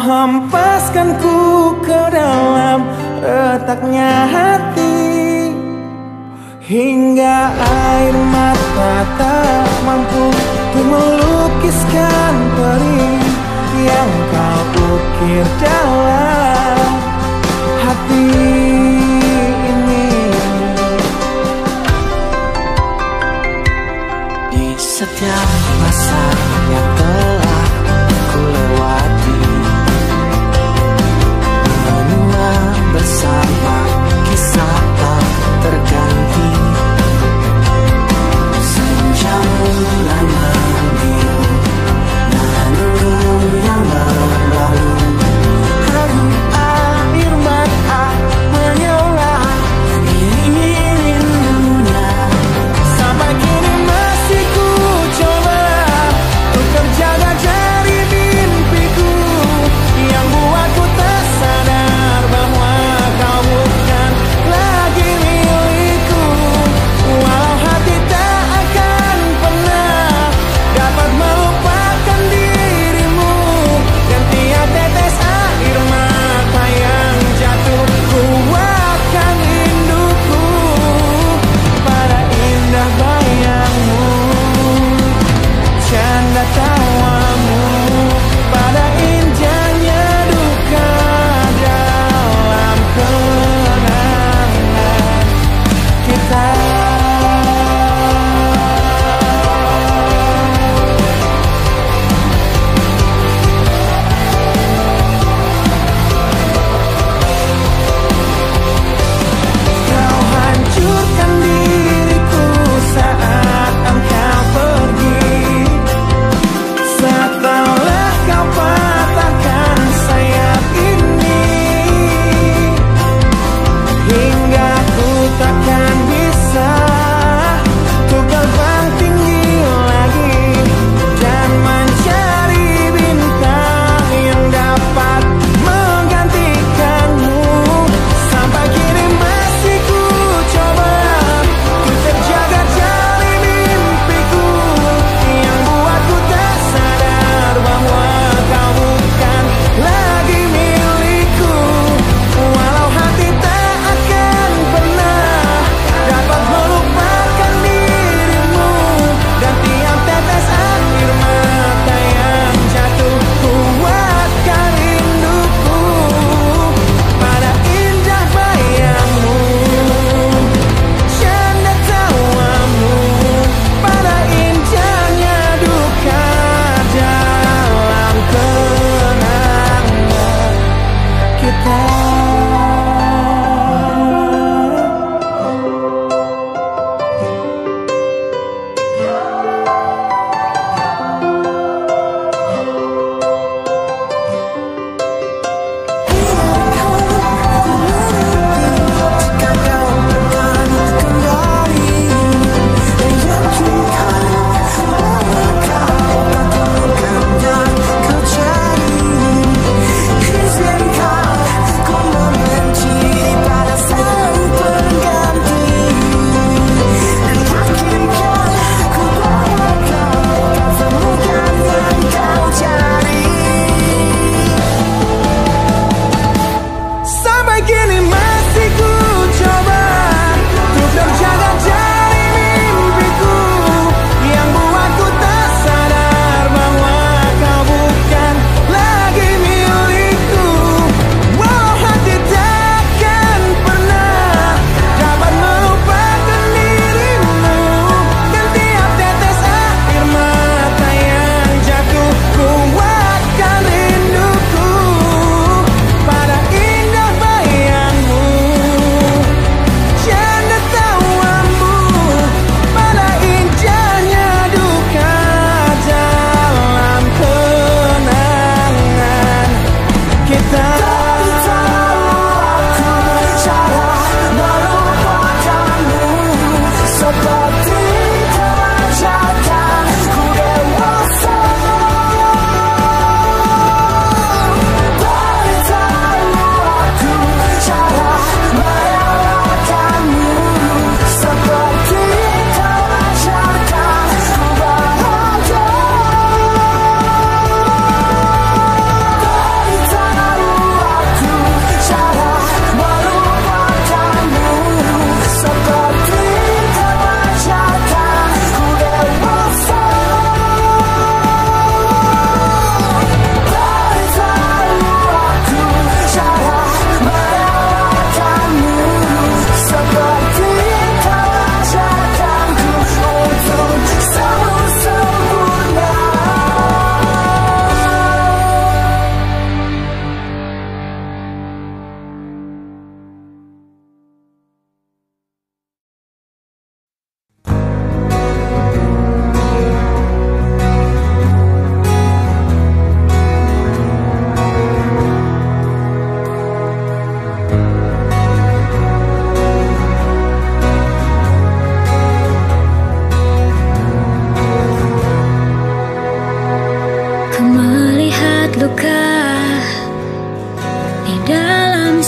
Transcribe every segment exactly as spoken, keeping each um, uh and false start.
hempaskan ku ke dalam retaknya hati, hingga air mata tak mampu untuk melukiskan perih yang kau ukir dalam hati ini. Di setiap masa yang telah ku lewati, menua bersama kisah tak terganti. Senja mulai membiru, menunggu yang berlalu. Harum air mata menyelah mengiringi rindunya. Sampai kini masih ku coba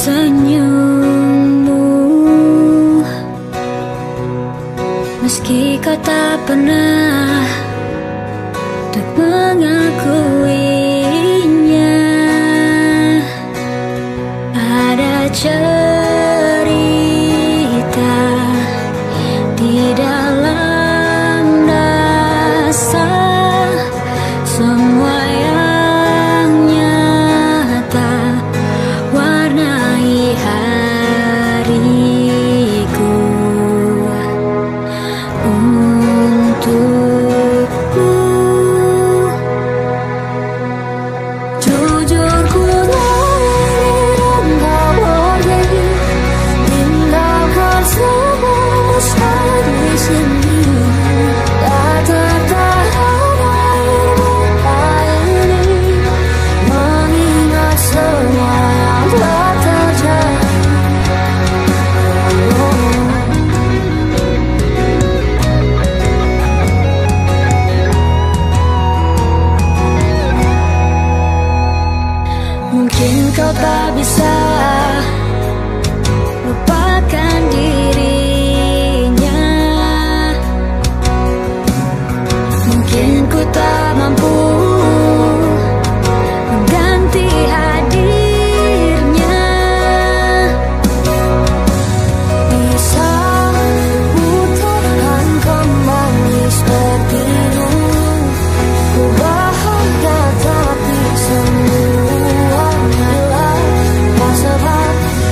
senyummu, meski kau tak pernah untuk mengakuinya. Ada cerita di dalam rasa, semua yang nyata warnai hariku. Untukmu jujur ku ingin engkau pergi, tinggalkan semua mesra di sini. Tak tertahan air mata ini, mengingat semua yang telah terjadi. Mungkin kau tak bisa lupakan dirinya, mungkin ku tak mampu mengganti hadirnya. Bisa putarkan kembali seperti dulu, ku bahagia tapi semua sebab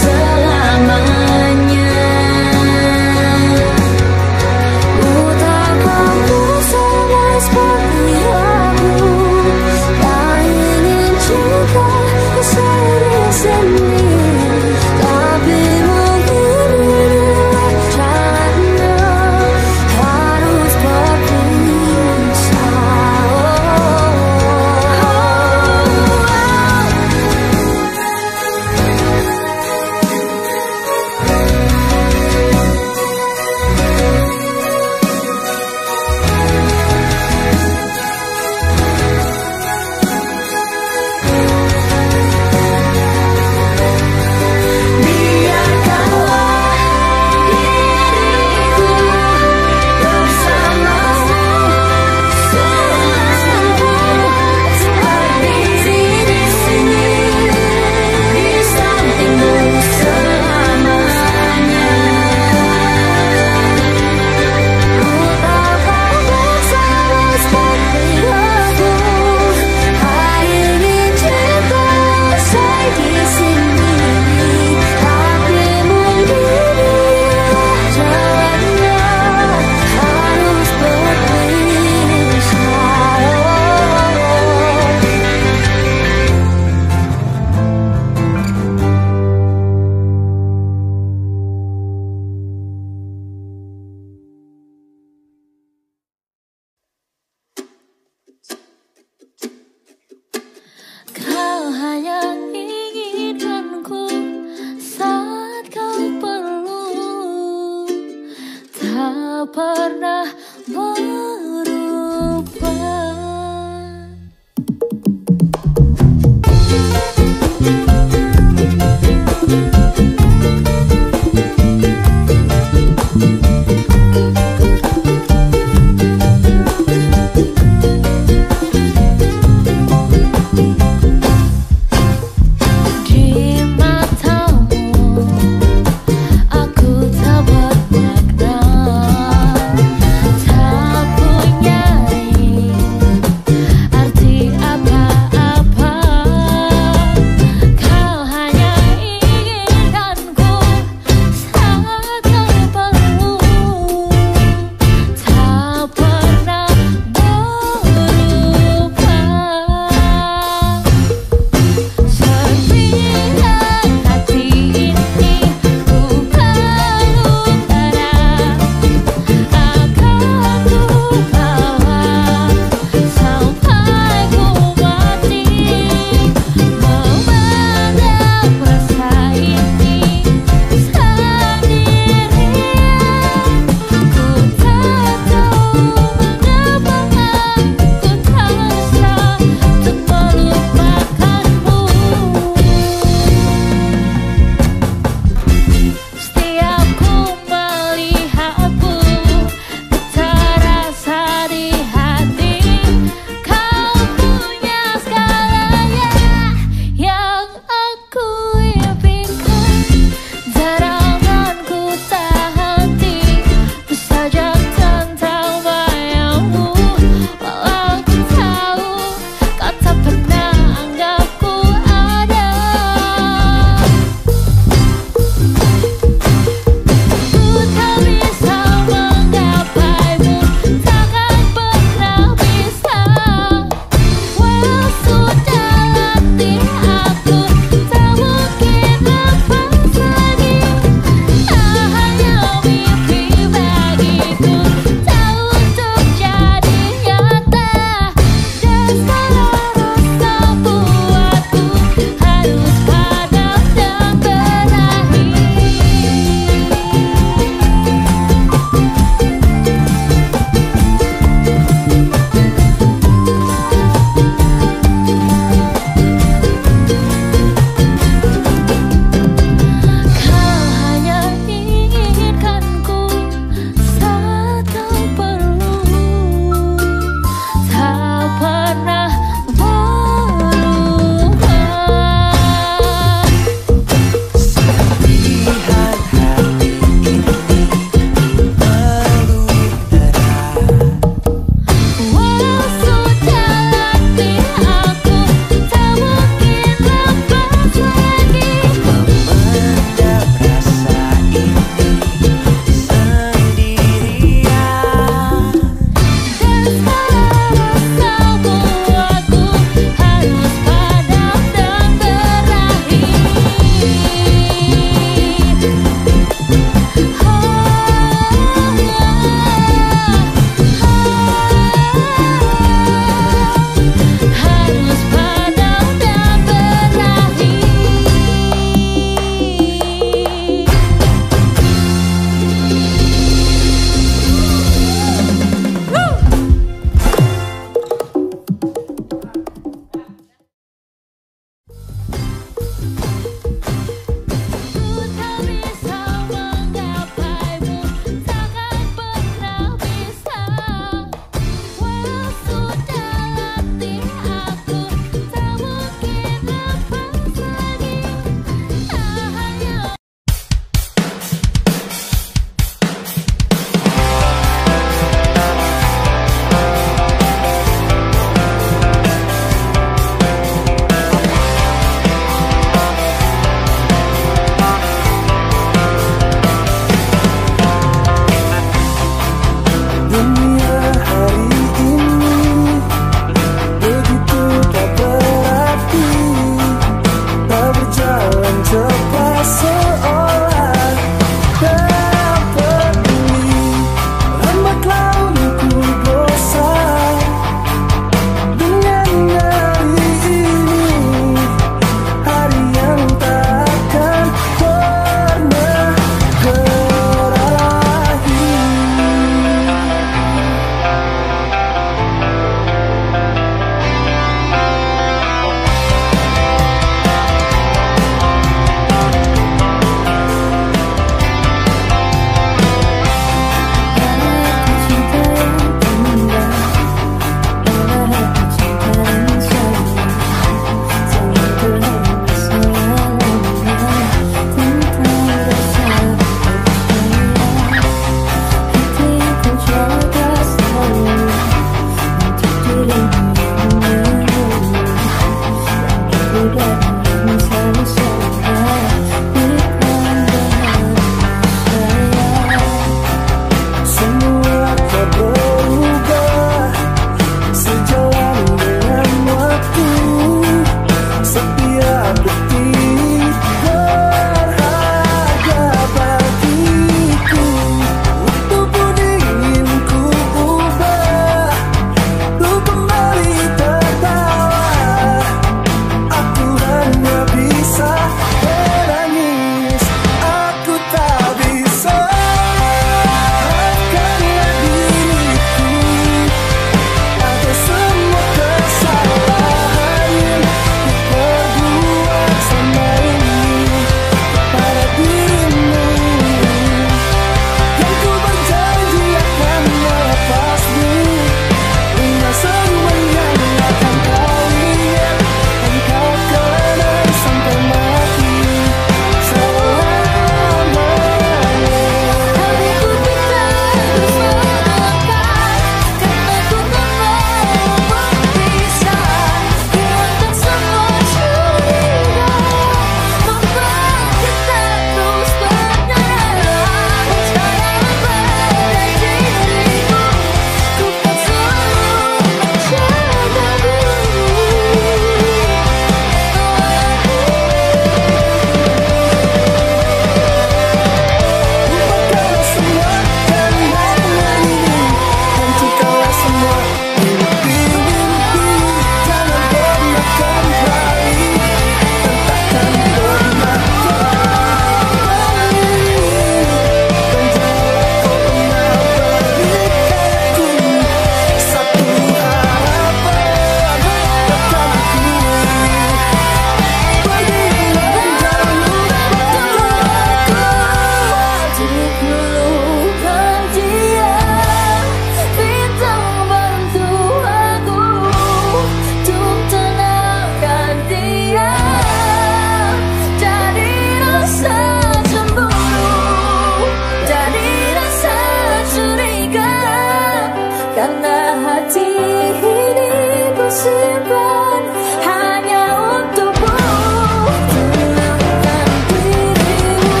karena hati ini ku simpan hanya untukmu. Tenangkan dirimu.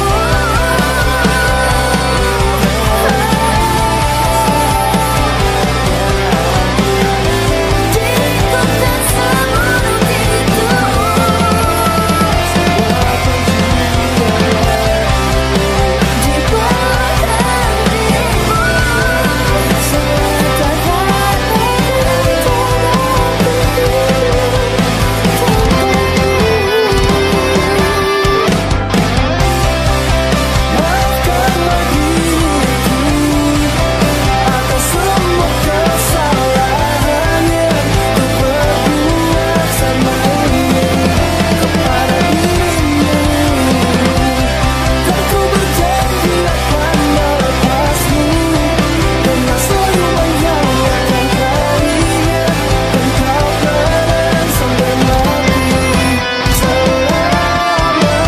Diriku tak seburuk itu. Di bawah dirimu selatan hati Maafkanlah diriku atas semua kesalahan yang ku perbuat selama ini kepada dirimu. Dan ku berjanji akan melepasmu dengan semua yang akan kau ingat dan kau kenang sampai mati selamanya.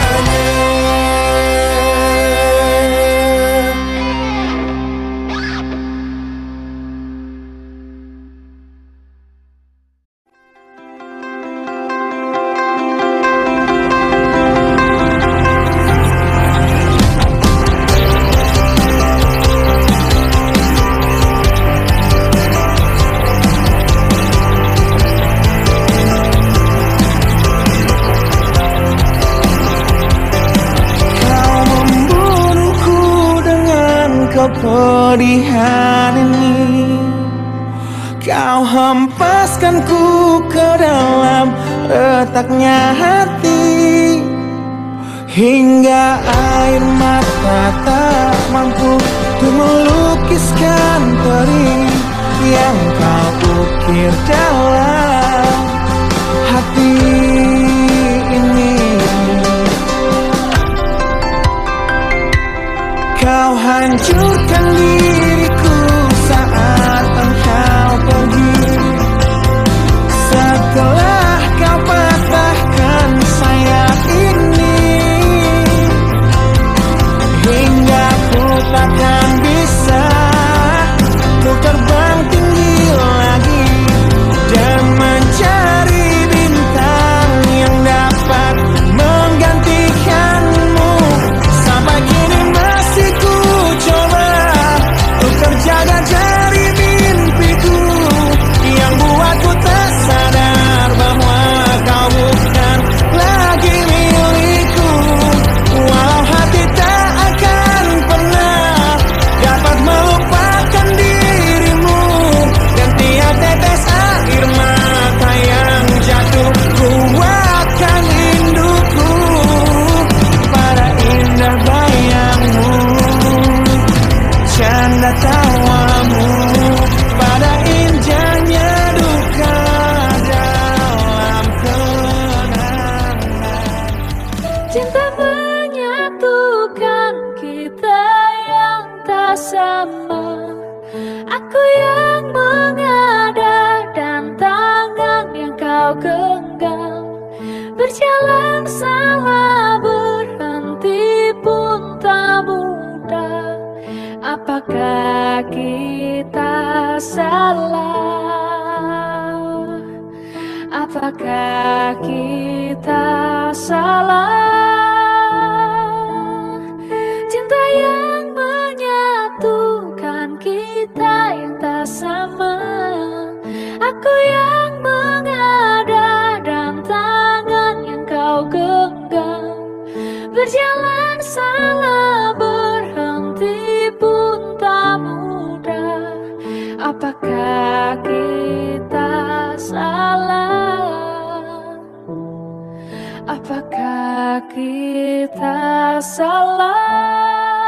Kau membunuhku dengan kepedihan ini. Kau hempaskanku ke dalam retaknya hati, hingga air mata tak mampu untuk melukiskan perih yang kau ukir dalam hati ini. Kau hancurkan diriku saat engkau pergi. Setelah kau patahkan sayap ini, hingga ku takkan bisa ku terbang tinggi lagi dan mencari bintang yang dapat menggantikanmu. Sampai kini masih ku coba untuk terjaga dari mimpiku yang buatku tak sadar bahwa kau bukan lagi milikku. Walau hati tak akan pernah dapat melupakan dirimu, dan tiap tetes air mata yang jatuh ku akan indukku pada indah bayangmu, canda tawamu, pada indahnya duka dalam kenangan. Cinta menyatukan kita yang tak sama. Aku yang mengada dan tangan yang kau genggam. Berjalan salah, berhenti pun tak mudah. Apakah kita salah? Apakah kita salah? Cinta yang menyatukan kita yang tak sama. Aku yang mengada dan tangan yang kau genggam. Berjalan salah, berhenti pun tak mudah. Apakah kita salah? Apakah kita salah?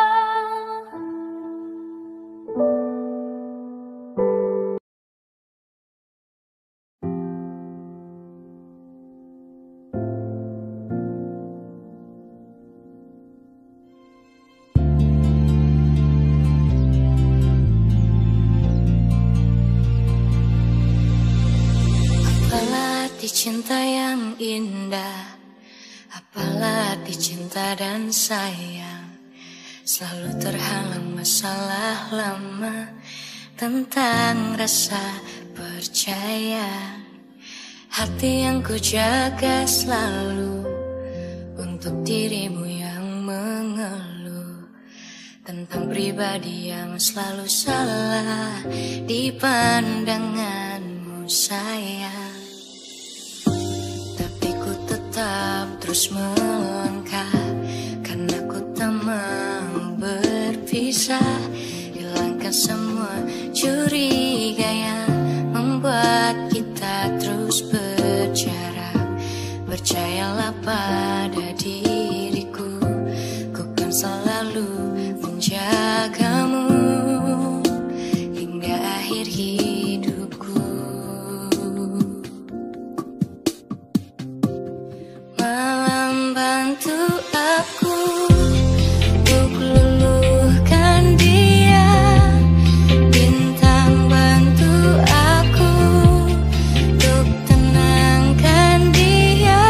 Cinta yang indah, apalah arti cinta dan sayang. Selalu terhalang masalah lama, tentang rasa percaya. Hati yang ku jaga selalu untuk dirimu yang mengeluh tentang pribadi yang selalu salah di pandanganmu sayang. Tapi ku tetap terus melangkah karena ku tak mau berpisah. Hilangkan semua curiga yang membuat kita terus berjarak. Percayalah pada diriku, ku kan selalu menjagamu hingga akhir hidupku. Malam bantu aku untuk luluhkan dia, bintang bantu aku untuk tenangkan dia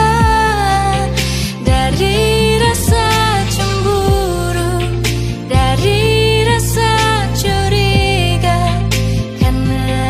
dari rasa cemburu, dari rasa curiga, karena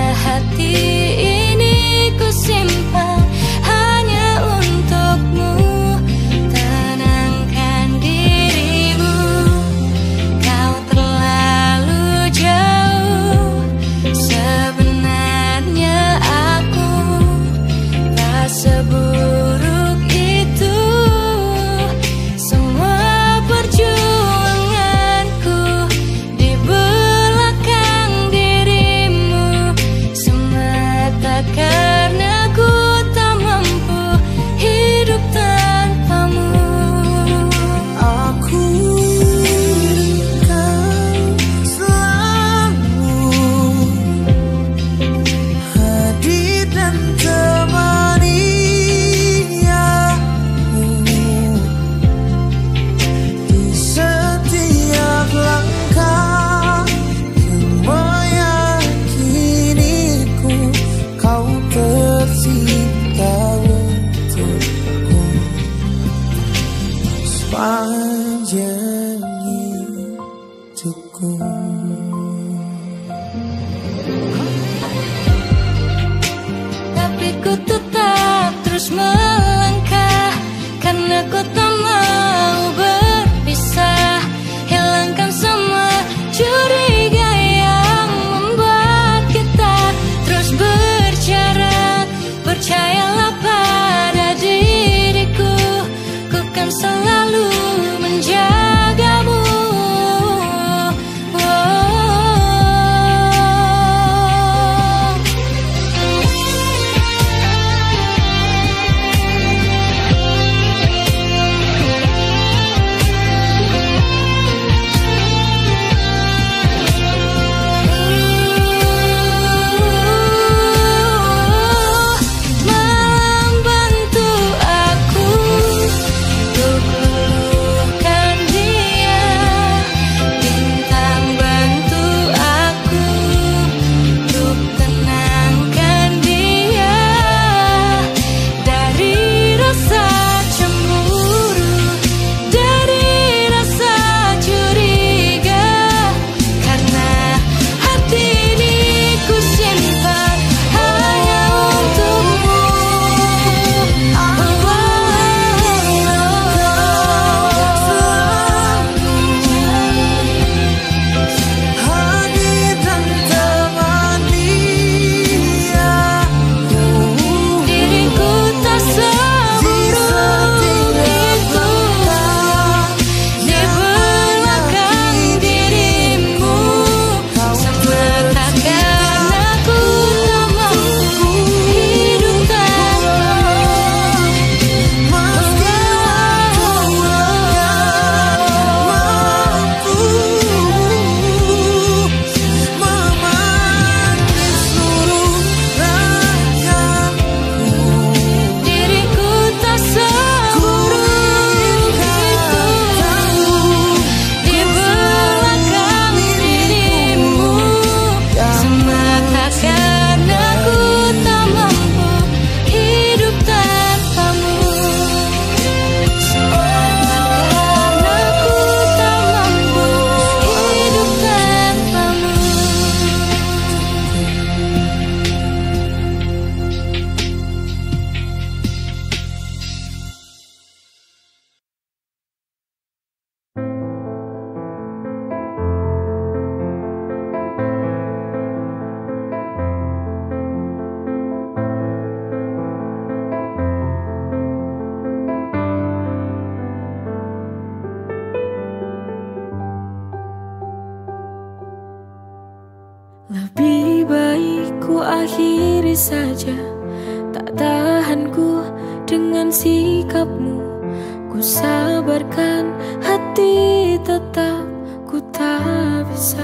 akhiri saja. Tak tahan ku dengan sikapmu. Ku sabarkan hati, tetap ku tak bisa.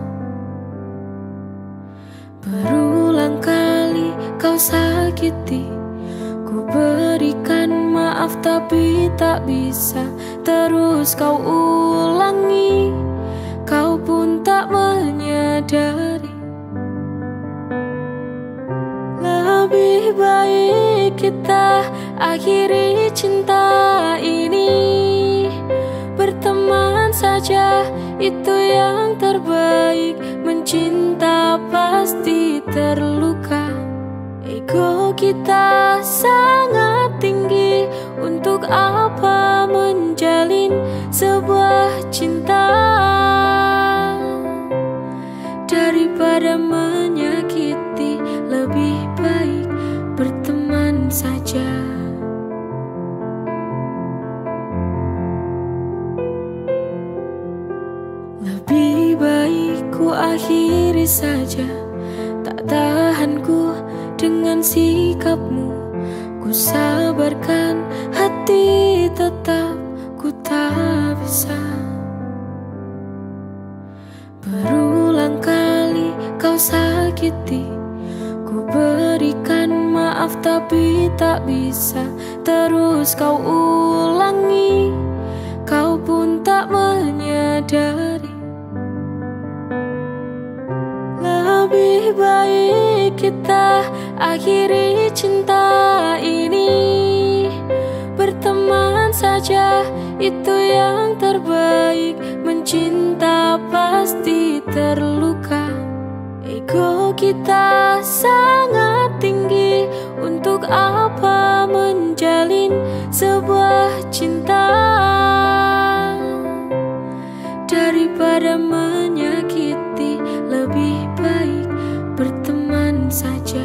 Berulang kali kau sakiti, ku berikan maaf tapi tak bisa. Terus kau ulangi, kau pun tak menyadari. Lebih baik kita akhiri cinta ini. Berteman saja itu yang terbaik. Mencinta pasti terluka. Ego kita sangat tinggi. Untuk apa menjalin sebuah cinta daripada menyakiti? Lebih baik berteman saja. Lebih baik ku akhiri saja. Tak tahan ku dengan sikapmu. Ku sabarkan hati, tetap ku tak bisa. Berulang kali kau sakiti, ku berikan maaf tapi tak bisa. Terus kau ulangi, kau pun tak menyadari. Lebih baik kita akhiri cinta ini. Berteman saja itu yang terbaik. Mencinta pasti terluka. Ego kita sangat tinggi. Untuk apa menjalin sebuah cinta daripada menyakiti? Lebih baik berteman saja.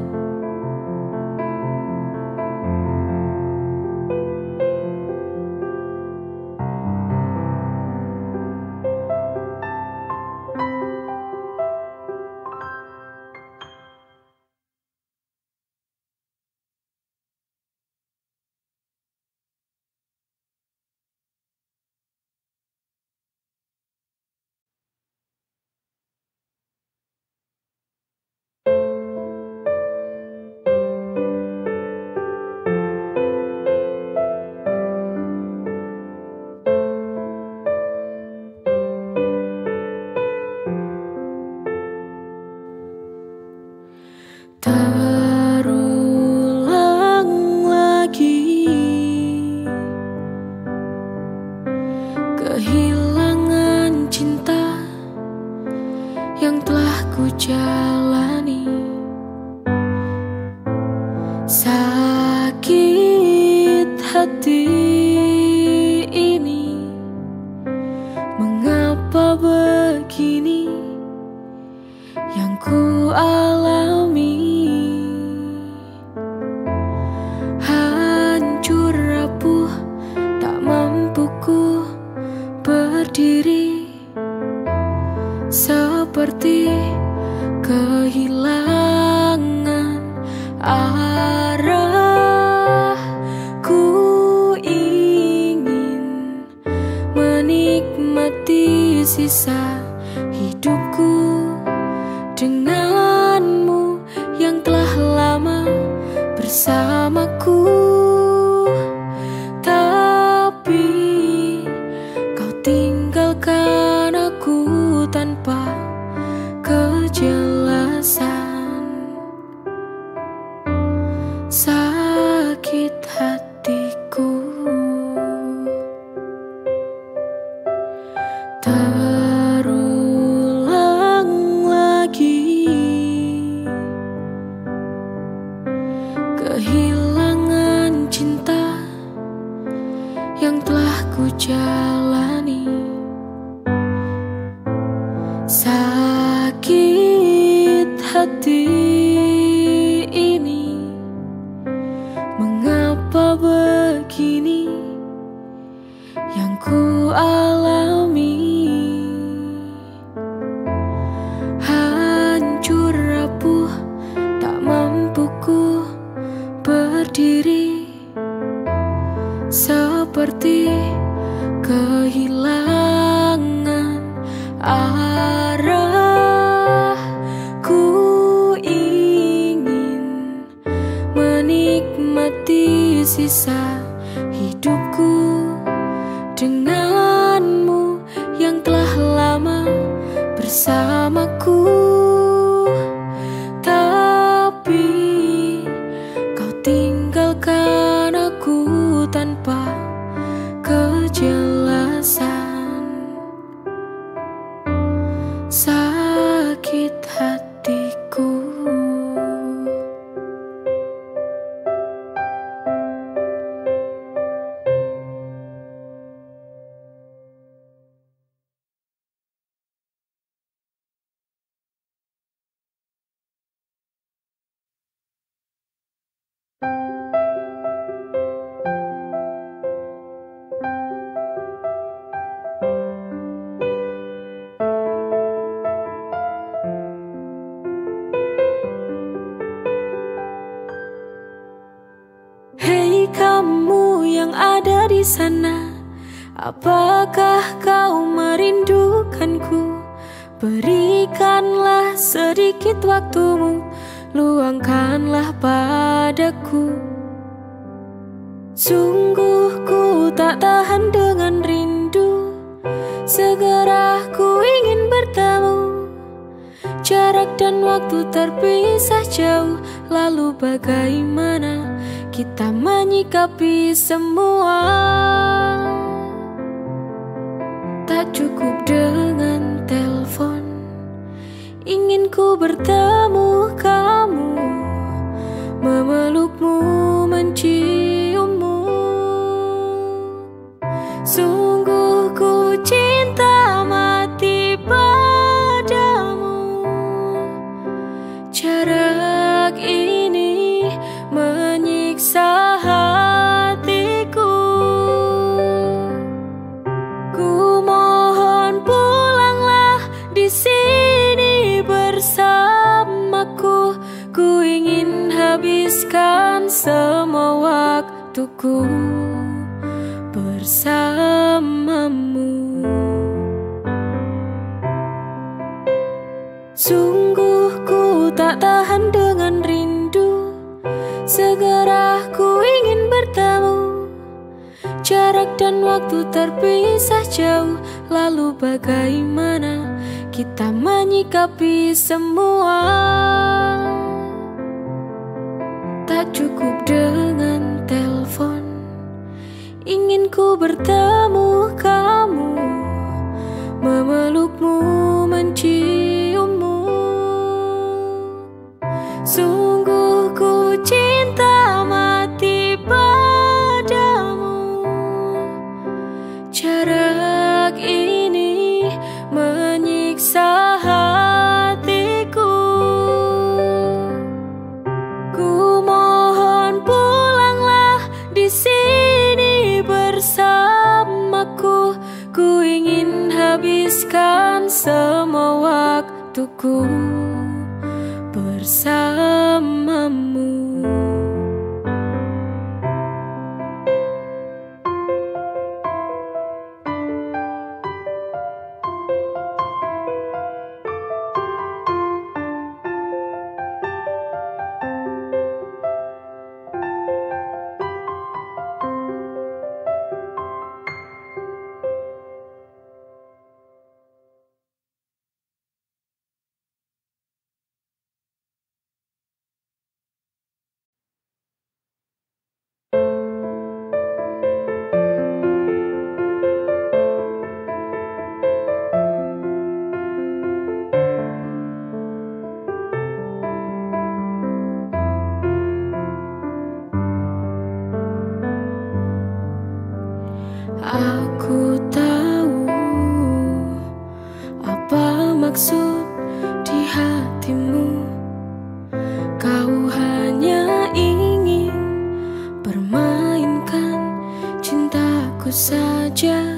Terulang lagi kehilangan cinta yang telah ku jalani. Sakit hati ini, mengapa begini yang ku alami? Hancur rapuh, tak mampu ku berdiri. Seperti kehilangan arah. Ku ingin menikmati sisa hidupku denganmu yang telah lama bersamaku. Tapi kau tinggalkan aku tanpa kejelasan. Sakit hatiku. Terulang lagi kehilangan cinta yang telah ku jalani. Sakit hati ini, mengapa begini yang ku alami? Hancur rapuh, tak mampu sisa hidupku denganmu yang telah lama bersamaku. Tapi kau tinggalkan aku tanpa kejelasan. Sakit hatiku. Hei kamu yang ada di sana, apakah kau merindukanku? Berikanlah sedikit waktumu, luangkanlah padaku. Sungguh ku tak tahan dengan rindu, segera ku ingin bertemu. Jarak dan waktu terpisah jauh, lalu bagaimana kita menyikapi semua? Tak cukup dengan telepon, ingin ku bertemu kamu, memelukmu, menciummu. Sungguh ku cinta mati padamu. Jarak ini menyiksa hatiku. Ku mohon pulanglah di sini bersamaku. Ku ingin habiskan semua waktuku bersamamu. Sungguh ku tak tahan dengan rindu, segera ku ingin bertemu. Jarak dan waktu terpisah jauh, lalu bagaimana kita menyikapi semua? Tak cukup dengan telepon, ingin ku bertemu kamu, memelukmu, menciummu. Sungguh ku cinta mati padamu. Jarak ini menyiksa hatiku. Ku mohon pulanglah di sini bersamaku. Ku ingin habiskan semua waktuku bersamamu. Aku tahu apa maksud di hatimu. Kau hanya ingin permainkan cintaku saja.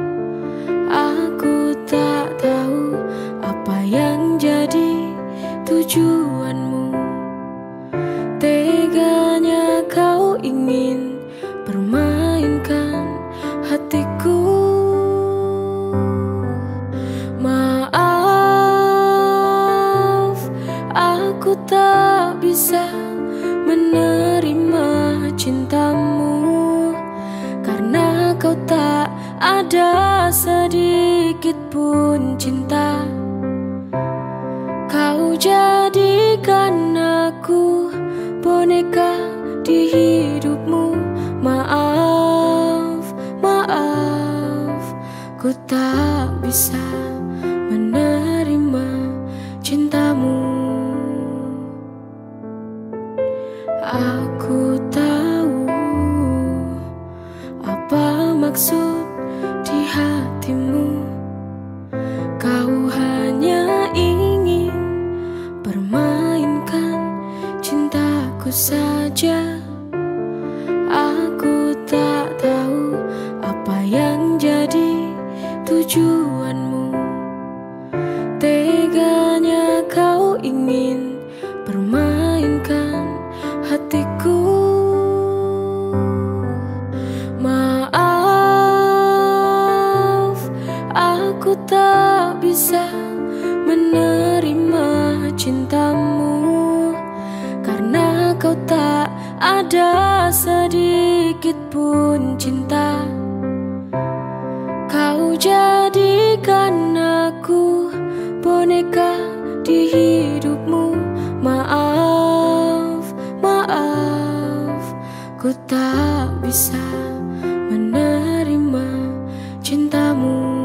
Aku tak tahu apa yang jadi tujuanmu. Teganya kau ingin permainkan hatiku. Maaf, aku tak bisa menerima cintamu, karena kau tak ada sedikit pun cinta. Kau jadikan aku boneka di hidupmu. Maaf, maaf, ku tak bisa menerima cintamu. Aku tahu apa maksud di hatimu. Kau hanya ingin permainkan cintaku saja. Aku tak tahu apa yang jadi tujuanmu. Teganya kau ingin permainkan hatiku. Maaf, aku tak bisa menerima cintamu, karena kau tak ada sedikit pun cinta. Kau jadikan aku boneka di hidupmu. Maaf, maaf, ku tak bisa menerima cintamu.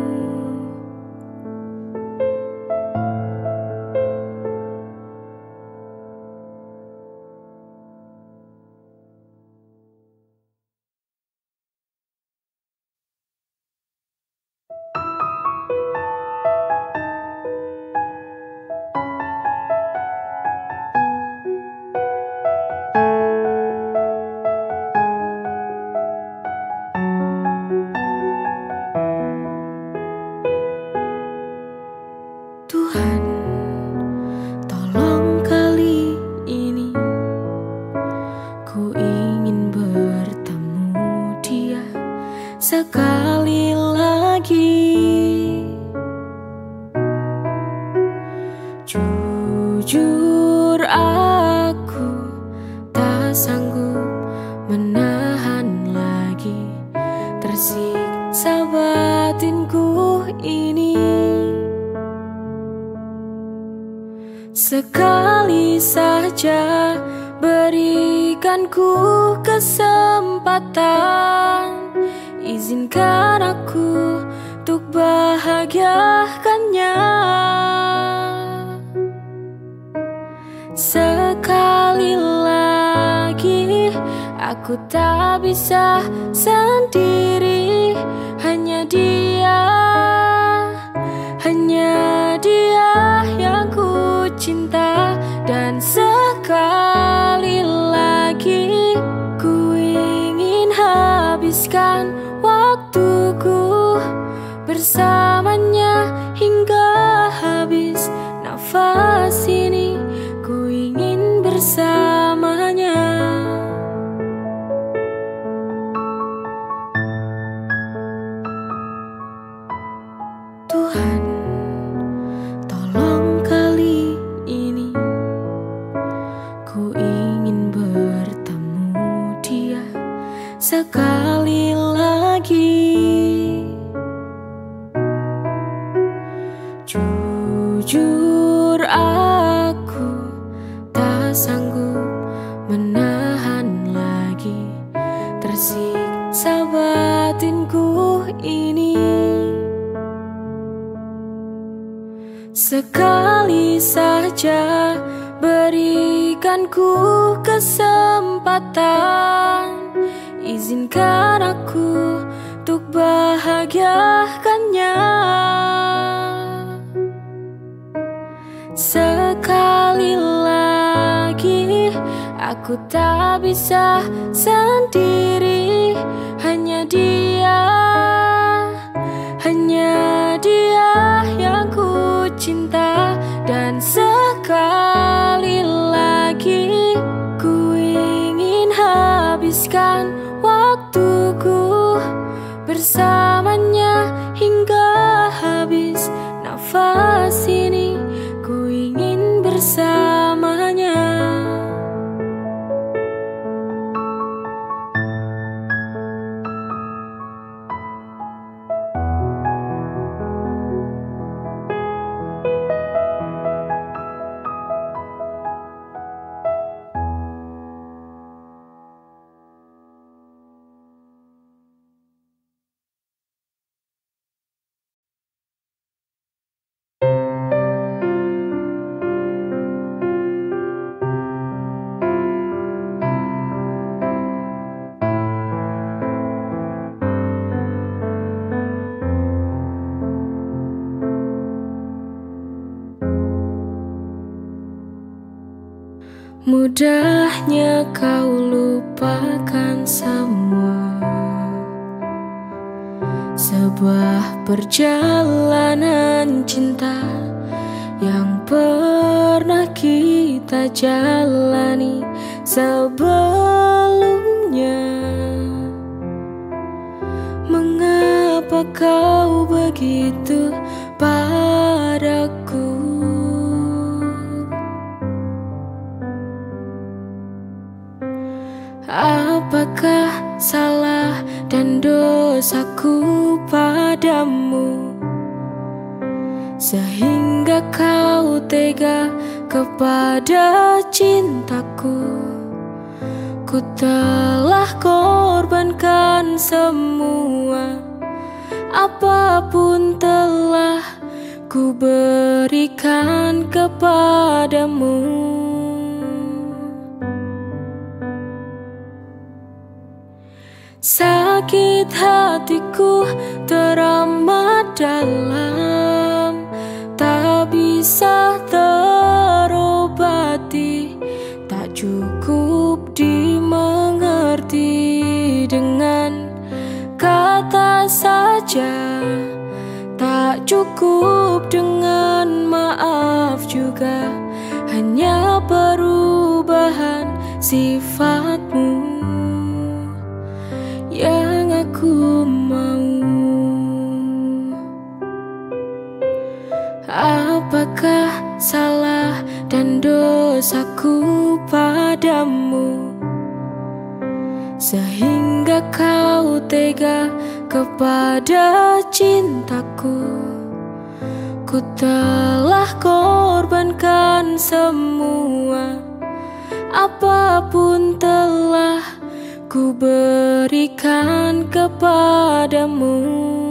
Tuhan, tolong kali ini ku ingin bertemu dia sekali lagi. Jujur aku tak sanggup menahan lagi tersiksa batinku ini. Sekali saja berikan ku kesempatan, izinkan aku untuk bahagiakannya. Sekali lagi aku tak bisa sendiri, hanya dia, hanya dia yang ku cinta. Dan sekali lagi ku ingin habiskan waktuku bersamanya hingga habis nafas ini. Ku ingin bersamanya. Tuhan, tolong kali ini ku ingin bertemu dia sekali lagi. Jujur aku tak sanggup menahan lagi tersiksa batinku ini. Sekali saja berikan ku kesempatan, izinkan aku untuk bahagiakannya. Sekali lagi aku tak bisa sendiri, hanya dia, hanya dia yang ku cinta. Dan sekali lagi ku ingin habiskan waktuku bersamanya hingga habis nafas ini. Ku ingin bersamanya. Mudahnya kau lupakan semua. Sebuah perjalanan cinta yang pernah kita jalani sebelumnya. Mengapa kau begitu padaku? Apakah salah dan dosaku padamu sehingga kau tega kepada cintaku? Ku telah korbankan semua, apapun telah ku berikan kepadamu. Sakit hatiku teramat dalam, tak bisa terobati, tak cukup dimengerti dengan kata saja, tak cukup dengan maaf juga, hanya perubahan sifatmu yang aku mau. Apakah salah dan dosaku padamu sehingga kau tega kepada cintaku? Ku telah korbankan semua, apapun telah ku berikan kepadamu.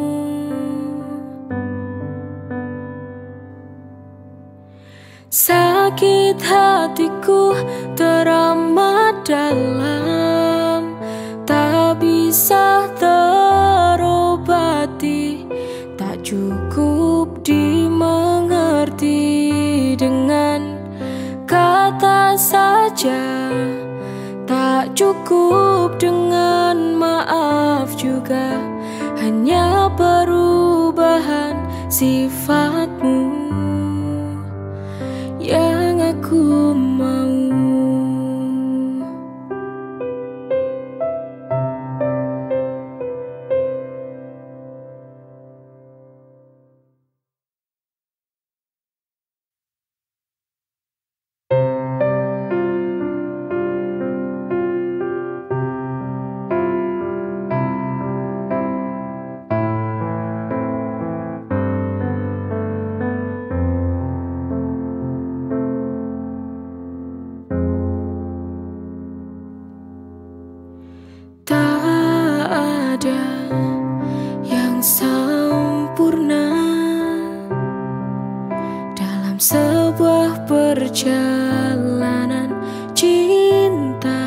Sakit hatiku teramat dalam, tak bisa terobati, tak cukup dimengerti dengan kata saja, tak cukup dengan maaf juga, hanya perubahan sifatmu yang aku mau. Sebuah perjalanan cinta,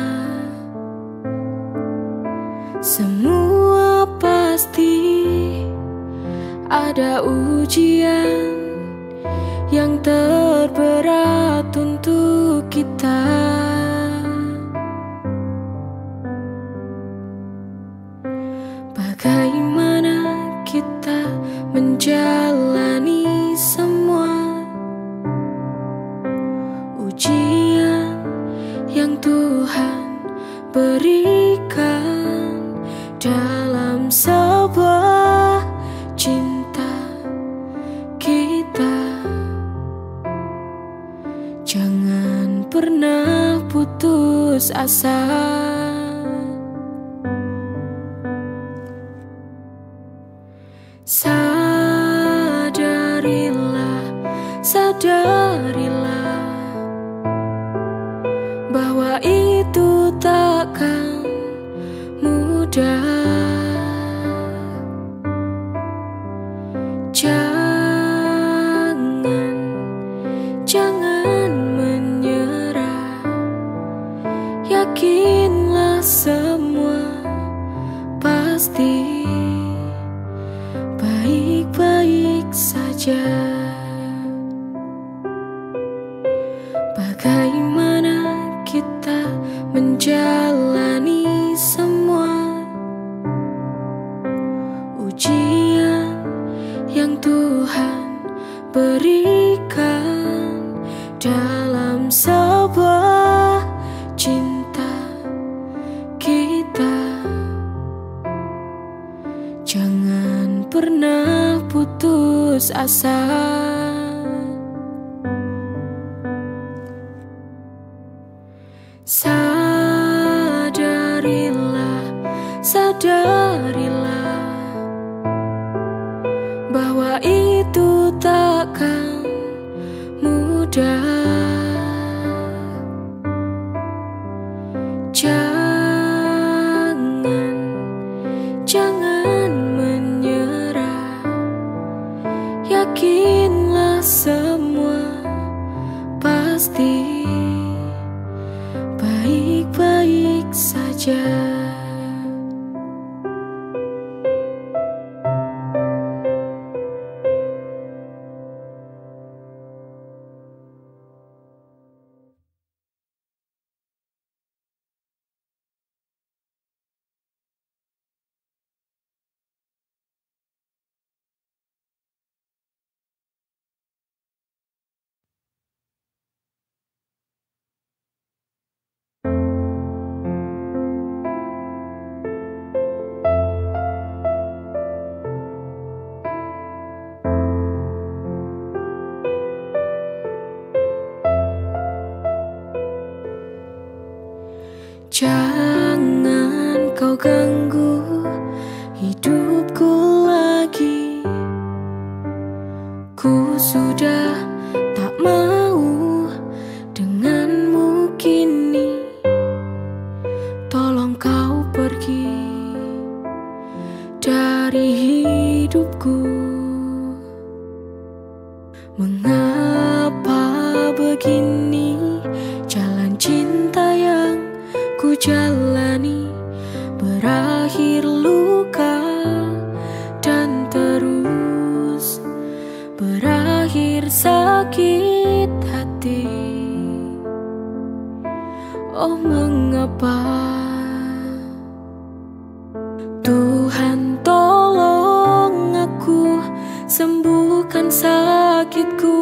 semua pasti ada ujian yang terberat untuk kita. Bagaimana kita menjalani semua ujian yang Tuhan berikan dalam sebuah cinta kita. Jangan pernah putus asa. Sadarilah, sadarilah bahwa itu takkan mudah. Jangan, jangan menyerah. Yakinlah semua pasti baik-baik saja. Bagaimana putus asa. Sadarilah, sadarilah bahwa itu takkan mudah. Jangan, jangan menyerah. Yakinlah semua pasti baik-baik saja. Jangan kau ganggu hidupku lagi. Ku sudah tak mau denganmu kini. Tolong kau pergi dari hidupku. Mengapa begini jalan cinta yang ku jalani berakhir luka dan terus berakhir sakit hati. Oh mengapa Tuhan tolong aku sembuhkan sakitku.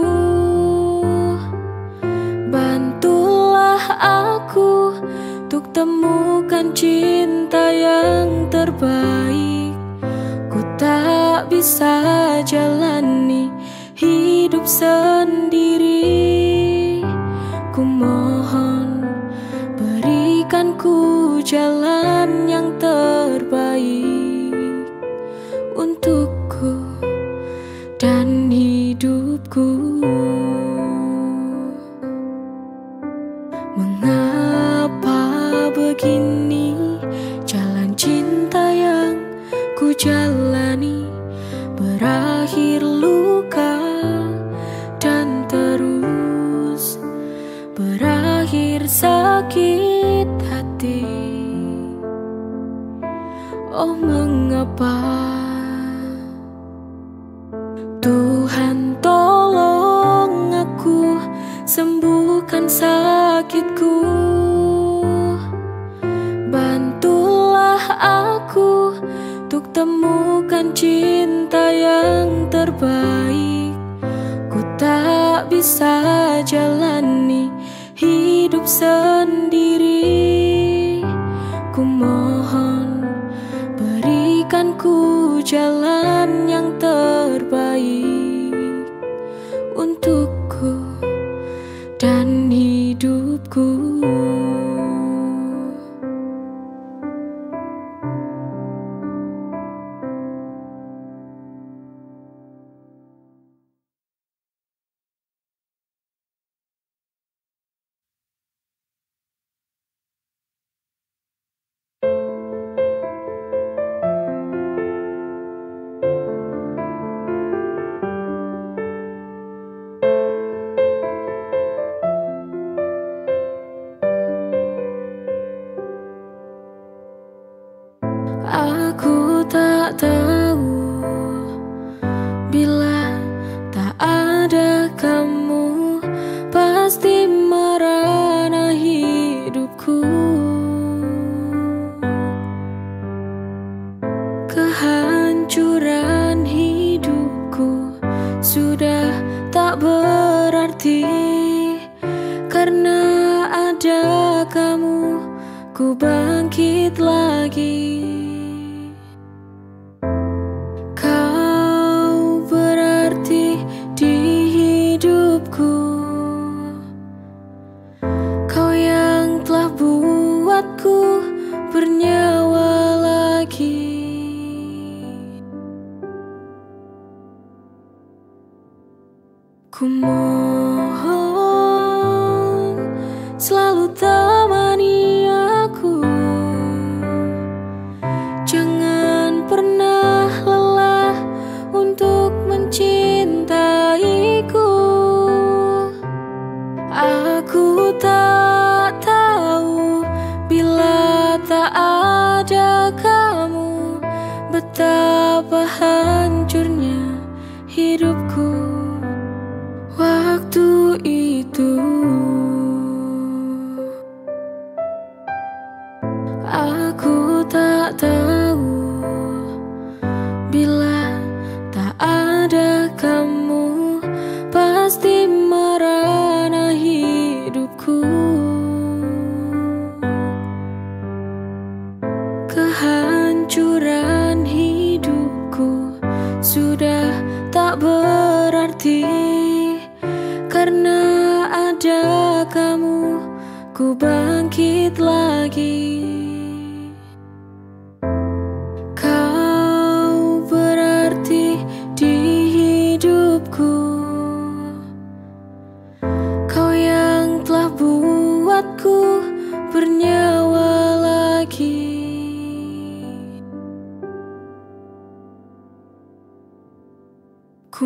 Bantulah aku untuk temukan cinta yang terbaik. Ku tak bisa jalani hidup sendiri. Ku mohon berikan ku jalan yang terbaik untukku dan hidupku. Mengapa begini jalan cinta yang ku jalani berakhir luka dan terus berakhir sakit hati. Oh mengapa Tuhan tolong aku sembuhkan sakitku. Bantulah aku untuk temukan cinta yang terbaik. Ku tak bisa jalani hidup sendiri. Ku mohon berikan ku jalan yang terbaik untukku dan hidupku. Aku tak tahu bila tak ada kamu pasti merana hidupku. Kehancuran hidupku sudah tak berarti karena ada kamu ku bangkit lagi. Kau berarti bernyawa lagi. Ku mohon selalu temani aku, jangan pernah lelah untuk mencintaiku. Aku tak tahu bila tak ada kamu, betapa hancurnya hidupku waktu itu. Aku tak tahu bila tak ada kamu, pasti merana hidupku. Kehancuran hidupku sudah tak berarti, karena ada kamu ku bangkit lagi. Kau berarti di hidupku, kau yang telah buatku bernyawa lagi. Ku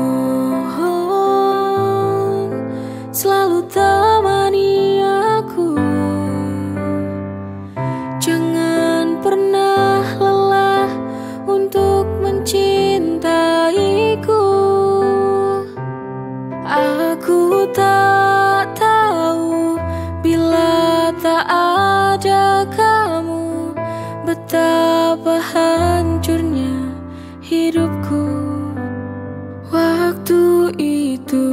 mohon selalu temani aku, jangan pernah lelah untuk mencintaiku. Aku tak tahu bila tak ada kamu, betapa hancurnya hidupku waktu itu.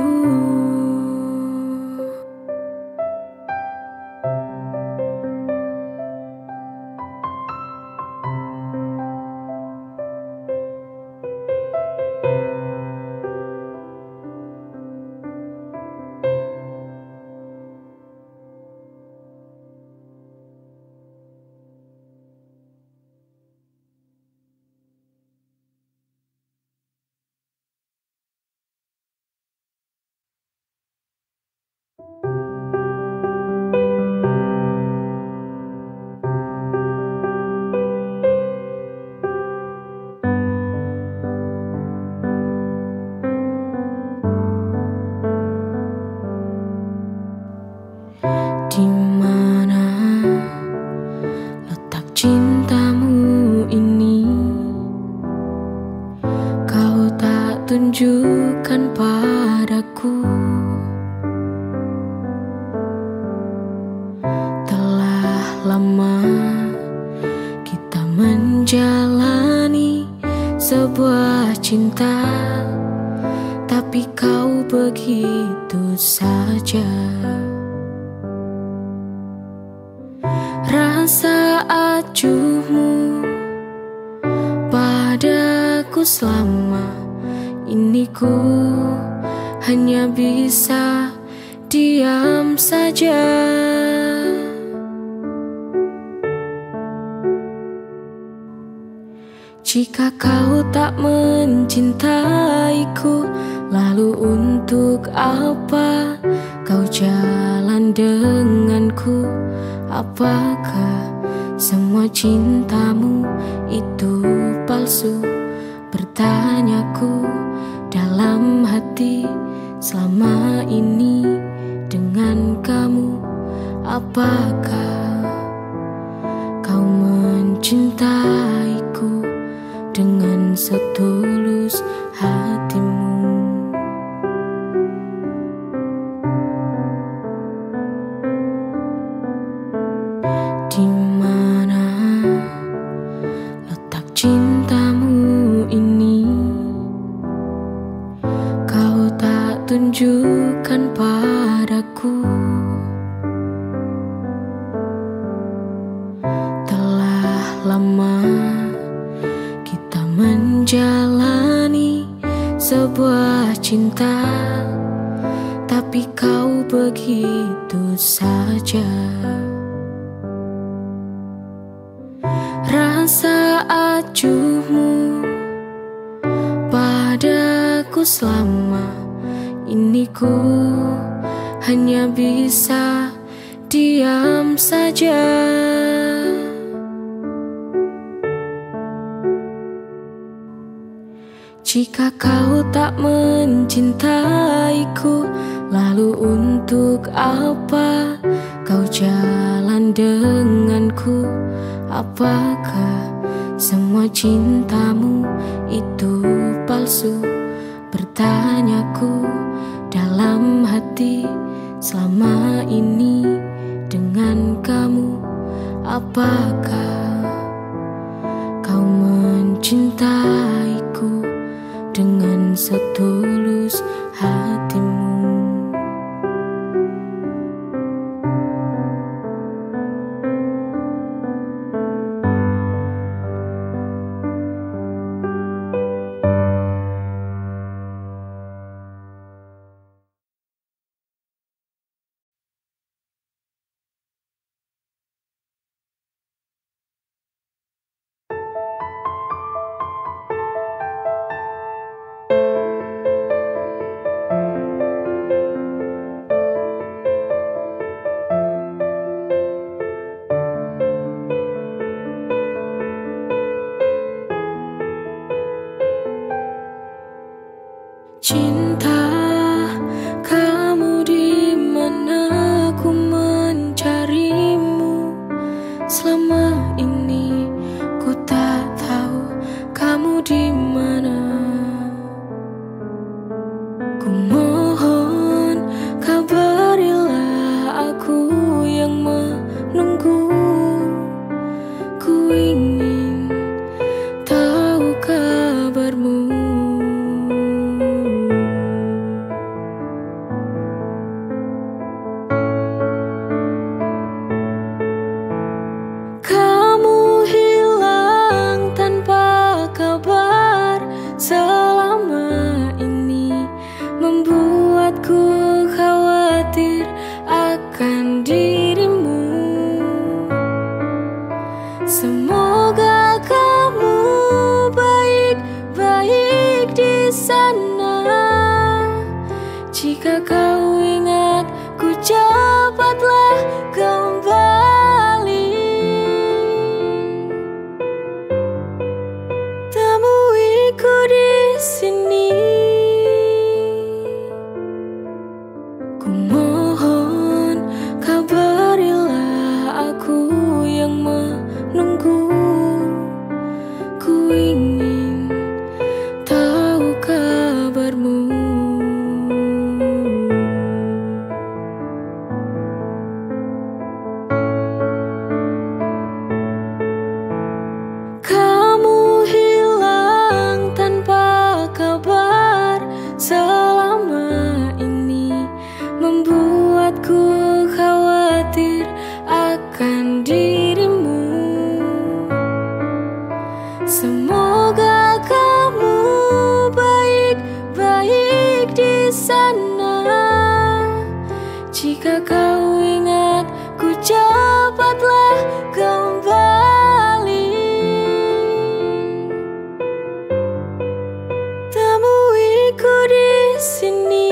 Di mana letak cintamu ini? Kau tak tunjukkan padaku. Telah lama kita menjalani sebuah cinta, tapi kau begitu saja. Rasa acuhmu padaku selama ini, ku hanya bisa diam saja. Jika kau tak mencintaiku, lalu untuk apa kau jalan denganku? Apakah semua cintamu itu palsu? Bertanyaku dalam hati, selama ini dengan kamu, apakah kau mencintaiku dengan setulus hatimu? Di mana letak cintamu ini? Kau tak tunjukkan padaku. Telah lama kita menjalani sebuah cinta, tapi kau begitu saja. rasa acuhmu padaku selama ini, ku hanya bisa diam saja. Jika kau tak mencintaiku, lalu untuk apa kau jalan denganku? Apakah semua cintamu itu palsu? Bertanyaku dalam hati selama ini dengan kamu. Apakah kau mencintaiku dengan setulus hatimu? Cinta, kamu di mana? Ku mencarimu selama ini, ku tak tahu kamu di mana. Ku mohon kabarilah aku yang menunggu. Ku ingin tahu kabarmu. Selama ini membuatku khawatir akan dirimu. Semoga kamu baik-baik di sana. Jika kau ingat, ku cepatlah kembali. Temuiku di sini. Ku mohon kabarilah aku yang menunggu. Ku ingin tahu kabarmu. Selama ini membuatku khawatir akan dirimu. Semoga kamu baik-baik di sana. Jika kau ingat, ku cepatlah kembali. Temuiku di sini.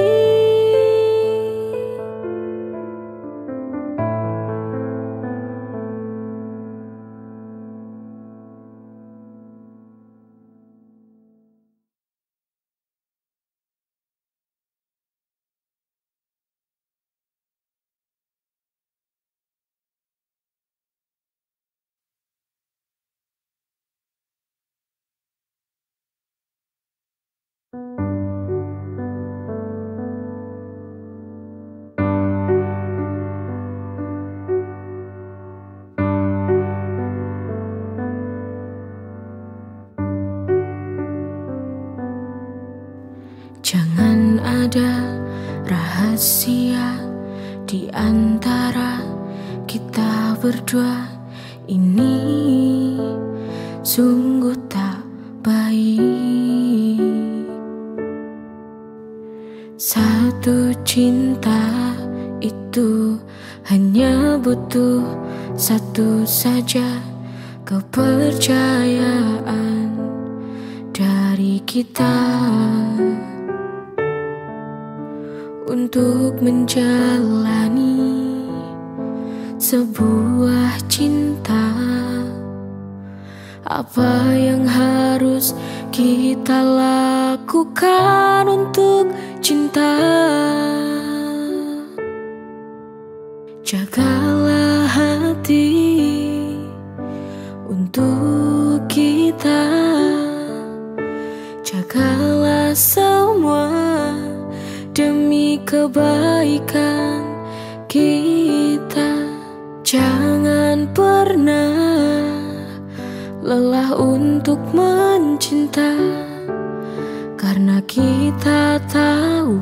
Jangan ada rahasia di antara kita berdua. Ini sungguh tak baik. Satu cinta itu hanya butuh satu saja. kepercayaan dari kita untuk menjalani sebuah cinta. Apa yang harus kita lakukan untuk cinta? Jagalah hati untuk kita, jagalah semua demi kebaikan kita. Jangan pernah lelah untuk mencinta, karena kita tahu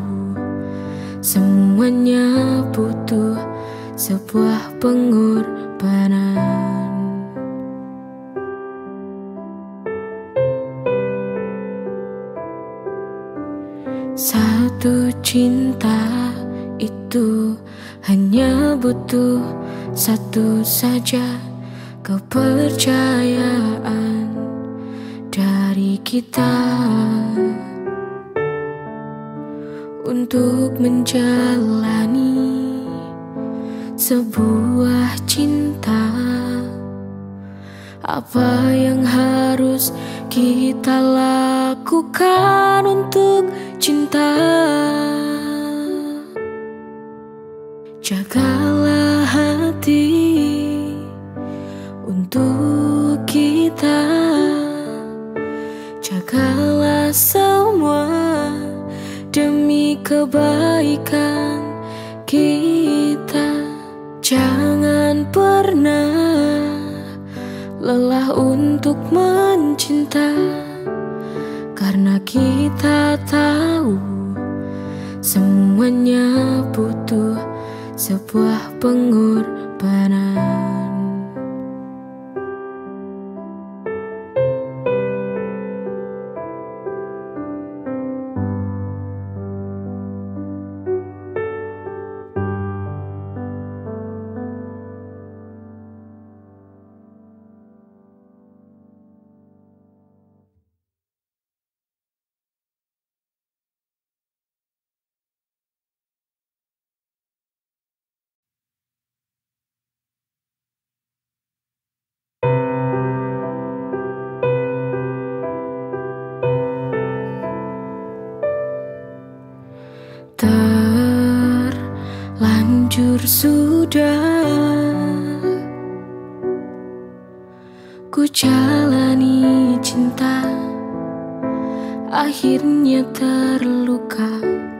semuanya butuh sebuah pengorbanan. Satu cinta itu hanya butuh satu saja, kepercayaan dari kita untuk menjalani sebuah cinta. Apa yang harus kita lakukan untuk cinta? Jagalah hati untuk kita, jagalah semua demi kebaikan kita. Jangan pernah lelah untuk mencinta, karena kita tahu semuanya butuh sebuah pengorbanan. Terlanjur sudah ku jalani cinta, akhirnya terluka.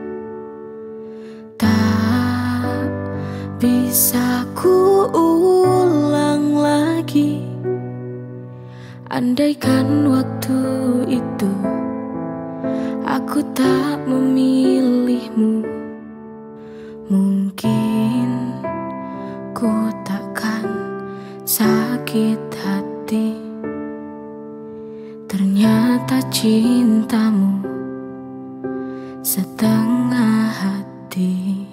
Tak bisa ku ulang lagi, andaikan waktu itu aku tak memilihmu, mungkin ku takkan sakit hati. Ternyata cintamu setengah hati.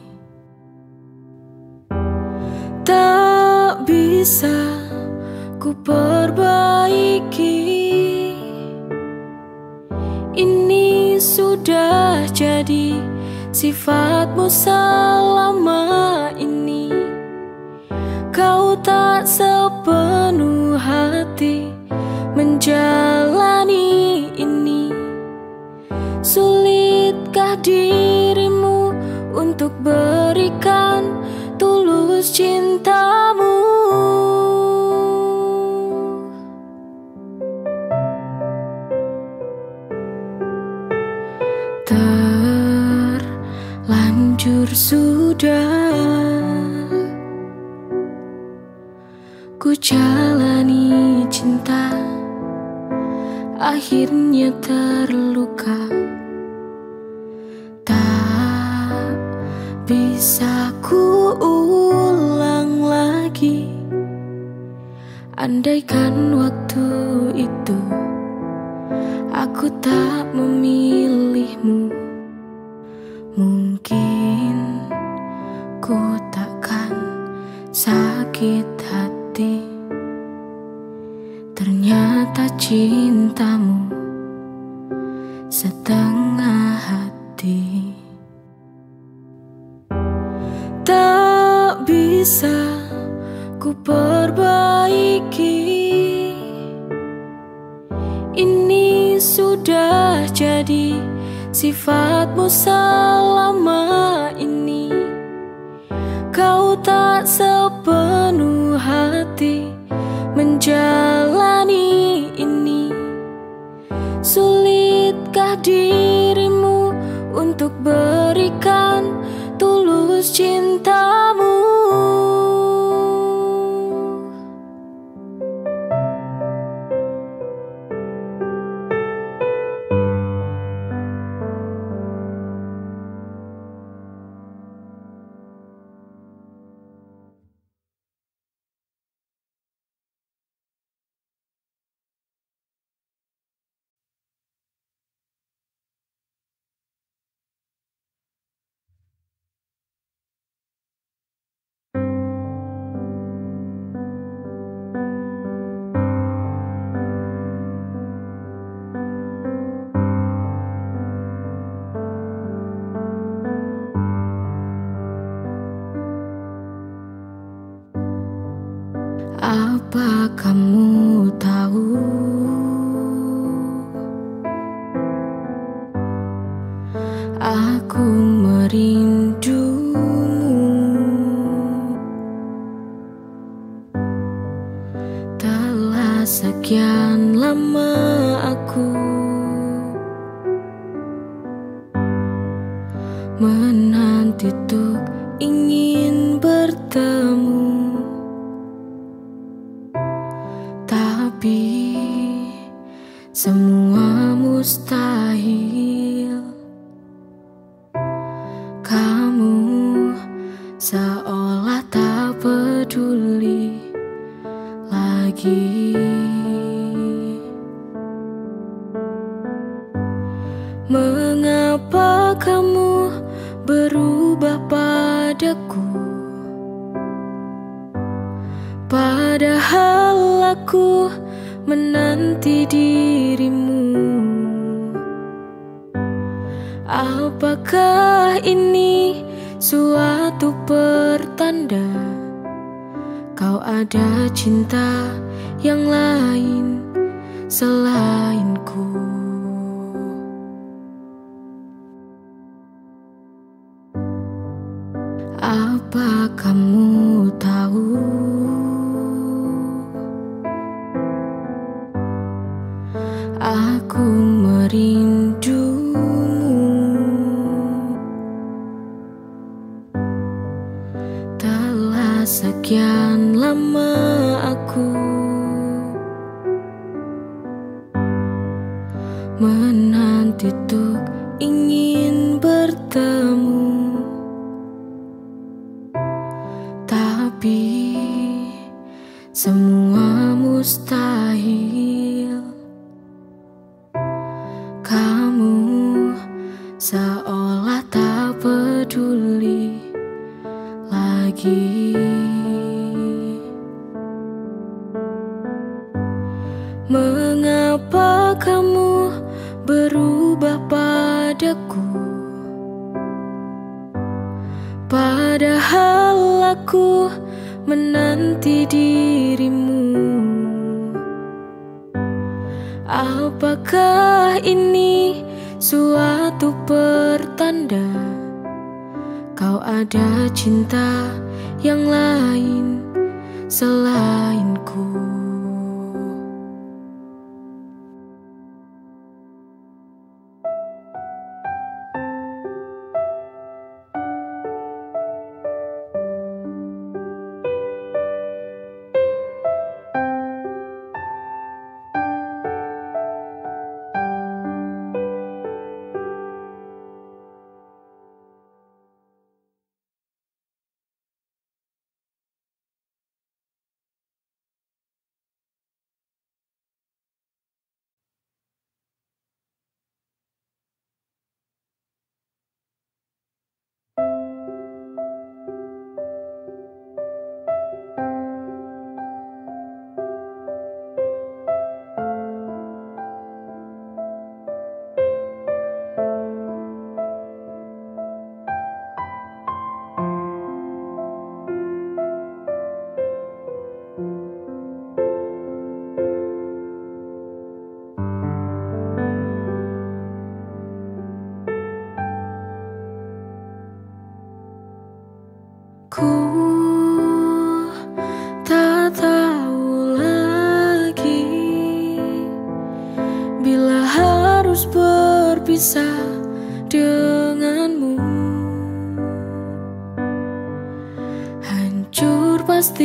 Tak bisa ku perbaiki, ini sudah jadi sifatmu selama ini. Kau tak sepenuh hati menjalani ini. Sulitkah dirimu untuk berikan tulus cintamu? Terlanjur sudah ku jalani cinta, akhirnya terluka. Tak bisa ku ulang lagi, andaikan waktu itu aku tak memilihmu, mungkin ku takkan sakit hati. ternyata cintamu setengah hati. Tak bisa ku perbaiki, ini sudah jadi sifatmu selama ini. Kau tak sepenuh hati menjalani ini. Sulitkah dirimu untuk berikan tulus cintamu? Apa kamu tahu, aku merindumu. Telah sekian lama aku menanti untuk ingin bertemu. Tapi semua mustahil. Kamu seolah tak peduli lagi. Mengapa kamu berubah padaku? Padahal aku menanti dirimu. Apakah ini suatu pertanda kau ada cinta yang lain selainku? Apa kamu tahu, aku merindumu. Telah sekian lama aku menanti untuk ingin bertemu. Tapi semua mustahil. Kamu seolah tak peduli lagi. Mengapa kamu berubah padaku? Padahal aku menanti dirimu. Apakah ini suatu pertanda kau ada cinta yang lain selainku?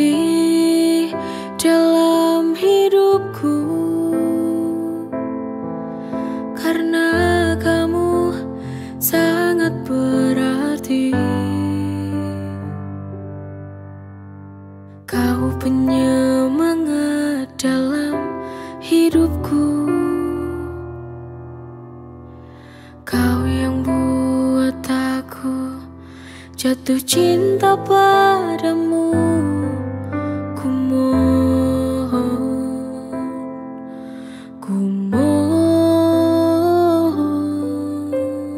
pasti dalam hidupku, karena kamu sangat berarti. Kau penyemangat dalam hidupku, kau yang buat aku jatuh cinta padamu. Ku mohon, ku mohon,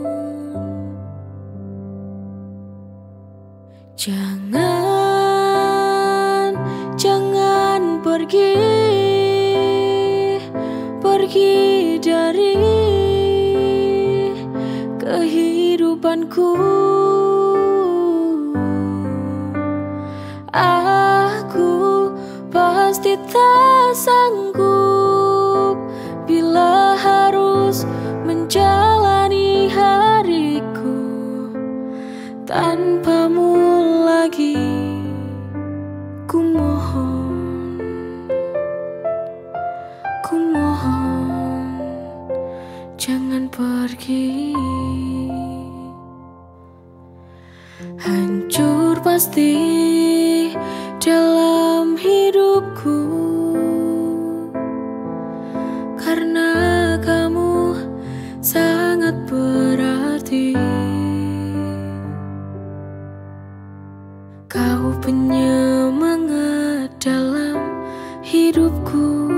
jangan, jangan pergi, pergi dari kehidupanku. Aku pasti tak sanggup bila harus menjalani hariku tanpamu lagi. Ku mohon, ku mohon, jangan pergi. Hancur pasti dalam hidupku, karena kamu sangat berarti. Kau penyemangat dalam hidupku,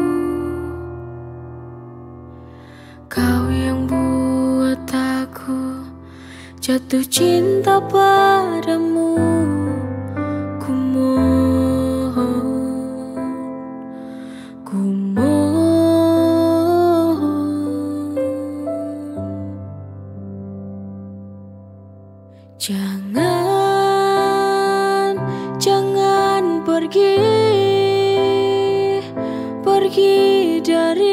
kau yang buat aku jatuh cinta padamu. Ku mohon, ku mohon, jangan, jangan pergi, pergi dari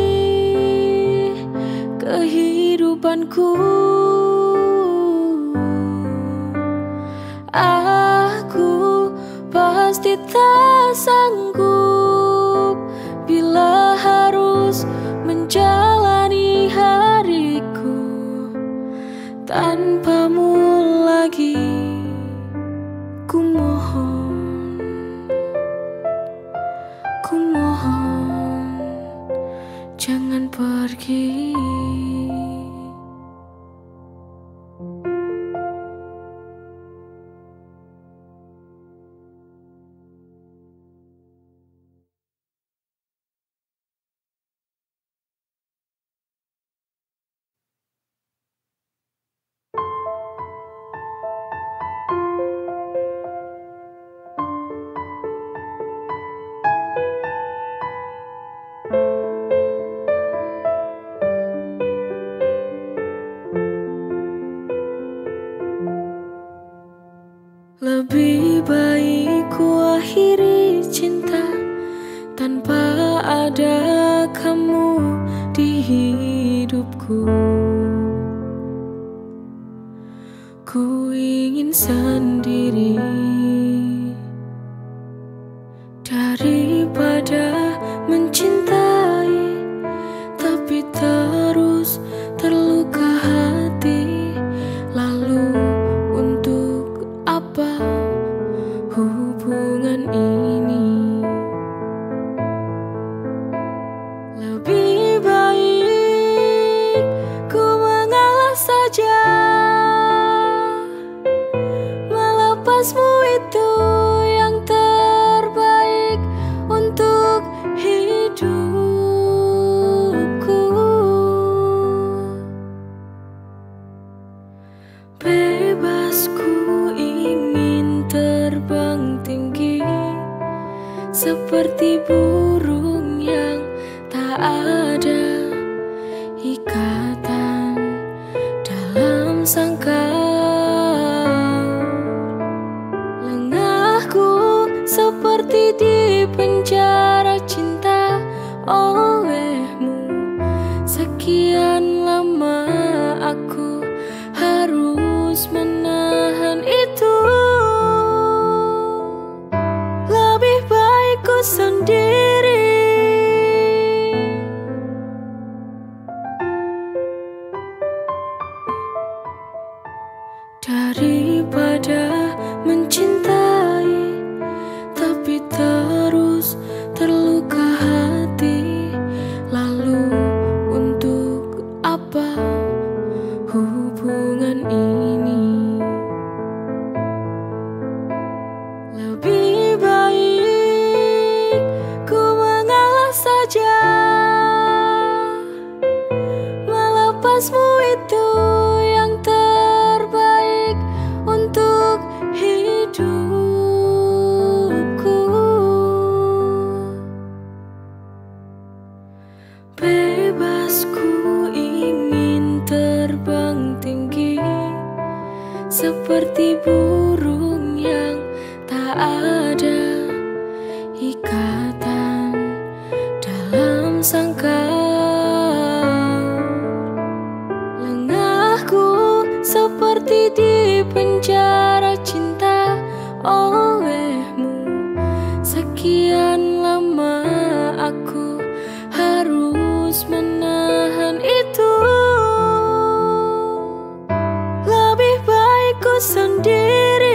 kehidupanku. Aku pasti tak sanggup bila harus menjalani hariku tanpamu lagi. Ku mohon, ku mohon, jangan pergi. Lebih baik ku akhiri cinta tanpa ada kamu di hidupku. Ku ingin sendiri daripada mencintai tapi terus terluka hati. Lalu untuk apa hubungan ini? Lebih baik ku mengalah saja, melepasmu itu yang terbaik untuk hidupku. Bebas ku ingin terbang tinggi seperti burung yang tak ada ikatan dalam sangkar. Lengahku seperti di penjara cinta olehmu. Sekian lama aku harus menahan itu. Lebih sendiri. Daripada mencintai tapi terus terluka hati, lalu untuk apa hubungan ini? Lebih baik ku mengalah saja, melepasmu itu yang terbaik untuk hidupku. Bebas ku ingin terbang tinggi seperti burung yang tak ada ikatan dalam sangkar. Lengahku seperti di penjara cinta olehmu. Sekian lama aku harus menahan itu. Lebih baik ku sendiri.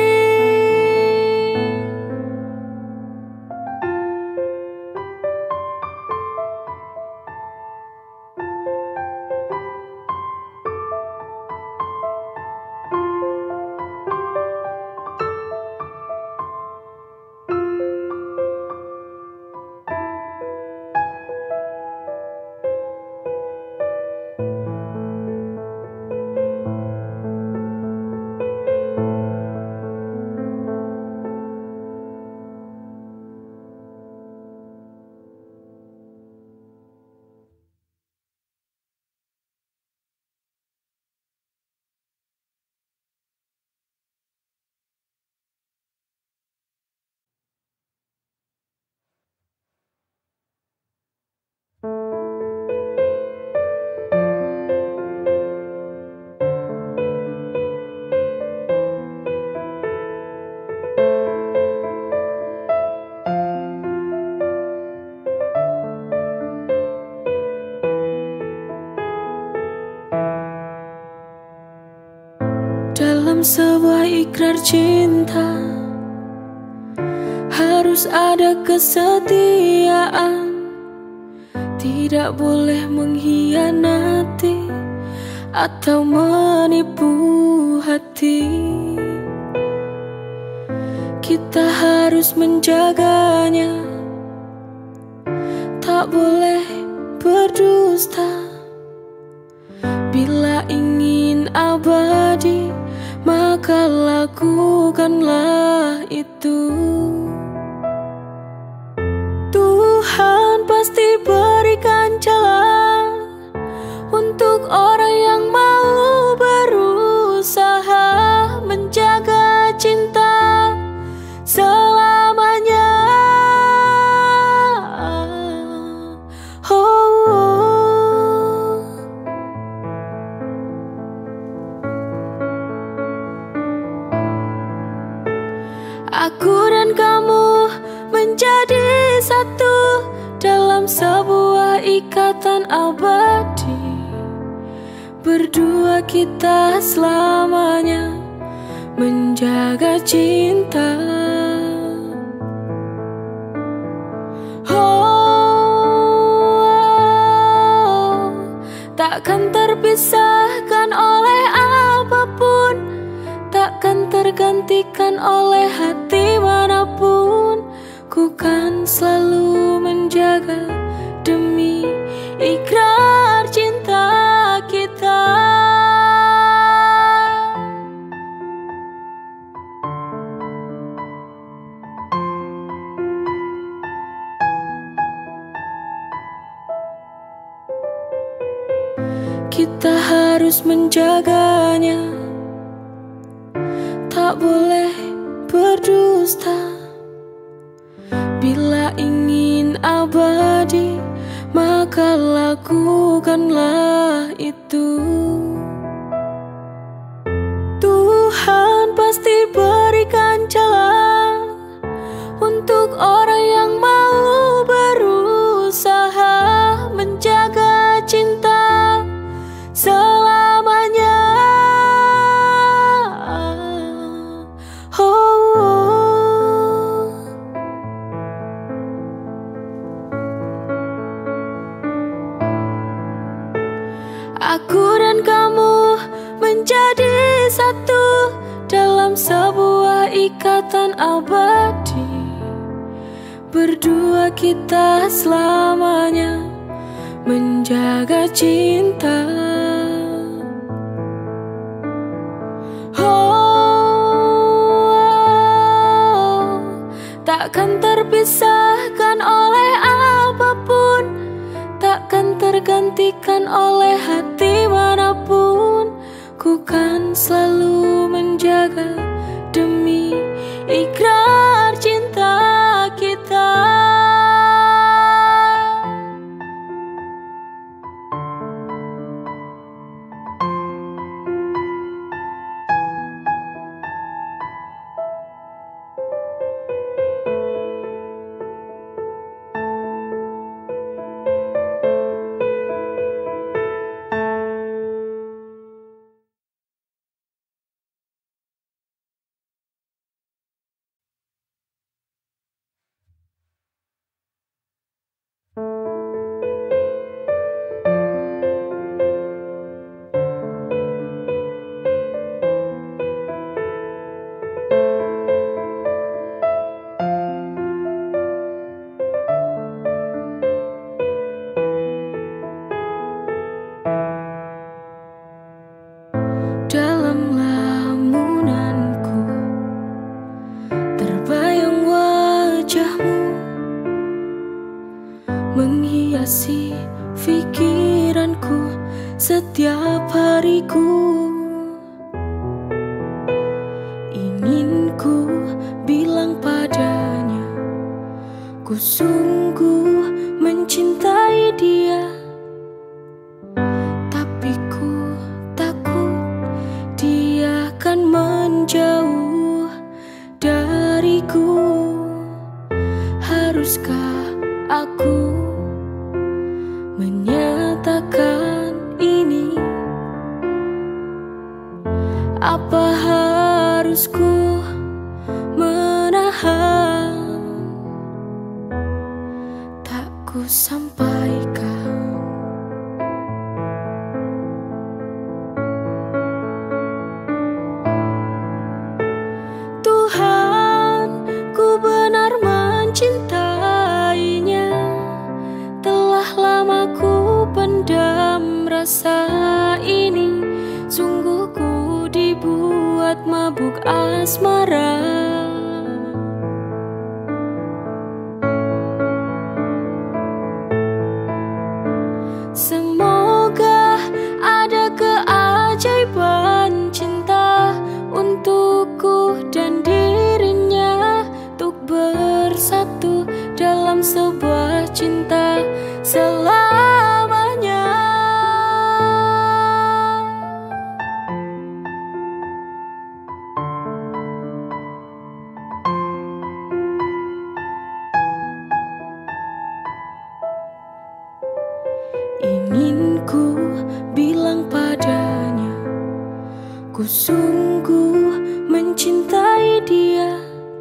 Dalam sebuah ikrar cinta harus ada kesetiaan, tidak boleh mengkhianati atau menipu hati. Kita harus menjaganya, tak boleh berdusta. Bila ingin abadi, maka lakukanlah itu. Tuhan pasti berikan jalan untuk orang yang mau berusaha menjaga cinta selamanya. Oh, oh. Aku dan kamu menjadi satu dalam sebuah ikatan abadi. Berdua kita selamanya menjaga cinta. Oh, takkan terpisahkan oleh apapun, takkan tergantikan oleh hati manapun. Ku kan selalu menjaga demi ikrar cinta kita. Kita harus menjaganya, tak boleh berdusta. Bila ingin abadi, maka lakukanlah itu. Tuhan pasti berikan jalan untuk orang yang mau Aku dan kamu menjadi satu dalam sebuah ikatan abadi. Berdua kita selamanya menjaga cinta. Oh, takkan terpisahkan oleh apapun, takkan tergantikan oleh hati manapun. Ku kan selalu menjaga demi ikrar cinta kita. Dalam lamunanku terbayang wajahmu, menghiasi pikiranku setiap hariku. Ingin ku bilang padanya, ku sungguh mencintai dia. Tapi ku takut dia akan menjauh dariku. Haruskah aku menyatakan ini? Apa harus ku menahan? Tak ku sampaikan. Tuhan, ku benar mencintainya. Telah lama ku pendam rasa ini. Sungguh ku dibuat mabuk asmara. Semoga ada keajaiban cinta untukku dan dirinya, untuk bersatu dalam sebuah cinta selamanya. Ingin ku bilang padanya, ku sungguh mencintai dia.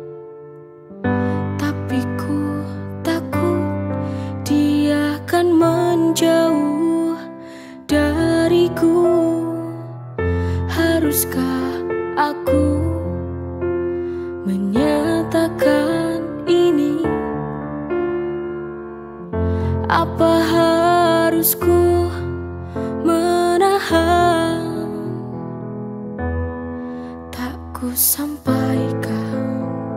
Tapi ku takut dia akan menjauh dariku. Haruskah aku menyatakan ini? Apa harus ku menahan? Tak ku sampaikan.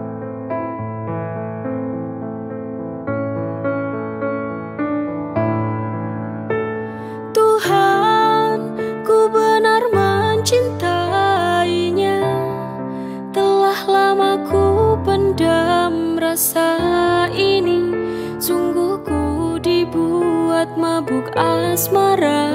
Tuhan, ku benar mencintainya. Telah lama ku pendam rasa ini. Sungguh ku dibuat mabuk asmara.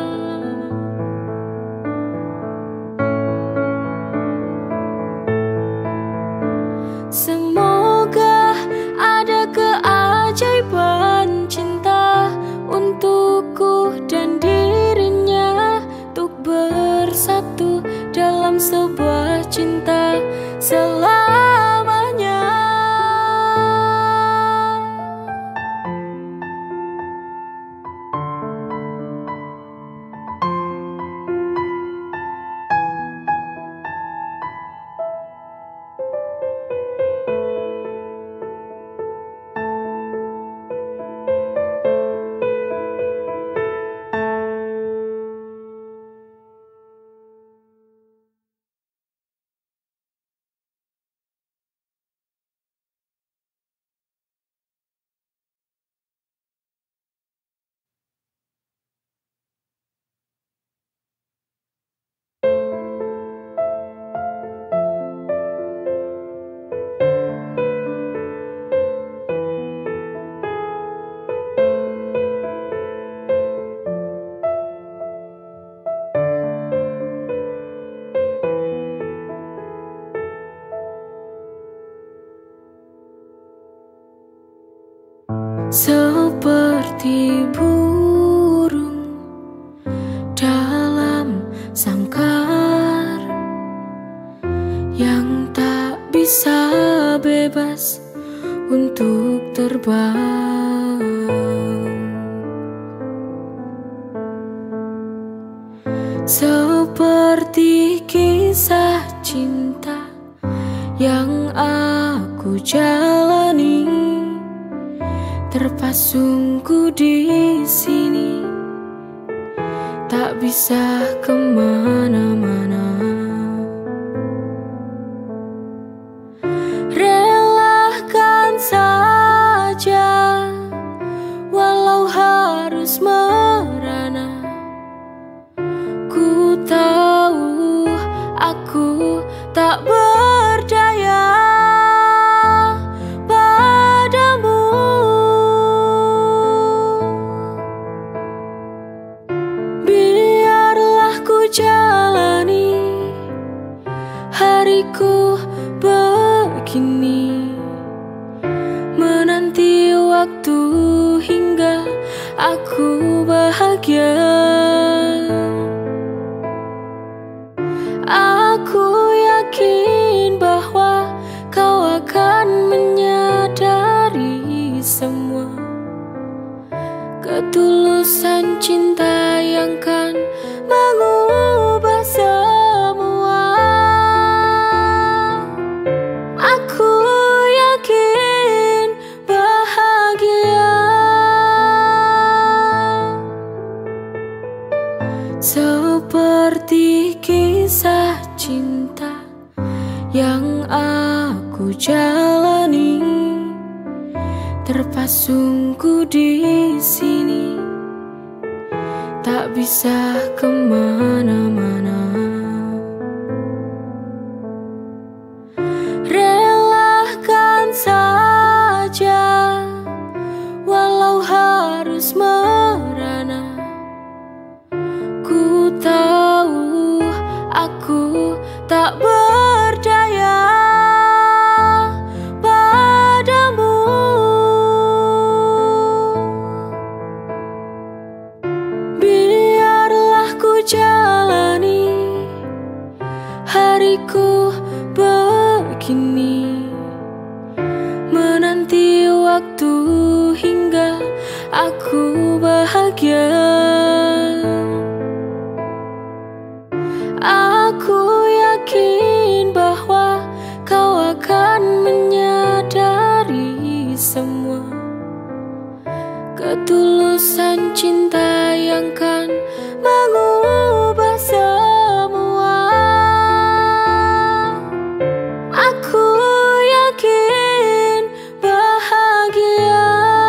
Semoga ada keajaiban cinta untukku dan dirinya, untuk bersatu dalam sebuah cinta selamanya. seperti burung dalam sangkar yang tak bisa bebas untuk terbang. Seperti kisah cinta yang aku jalani, terpasungku di sini, tak bisa kemana-mana. Relakan saja, walau harus merana. Ku tahu aku tak berdaya padamu. Biarlah ku jalani hariku begini, menanti waktu hingga aku bahagia. Aku yakin bahwa kau akan menyadari semua ketulusan cinta yang kan mengubah semua. Aku yakin bahagia seperti kisah cinta yang aku jalani, terpasungku di sini, tak bisa kemana-mana. Relakan saja, walau harus merana. Ku tahu aku tak berdaya padamu. Biarlah ku jalani hariku begini, menanti waktu hingga aku bahagia. Aku yakin bahwa kau akan menyadari semua ketulusan cinta yang kan mengubah semua. Aku yakin bahagia.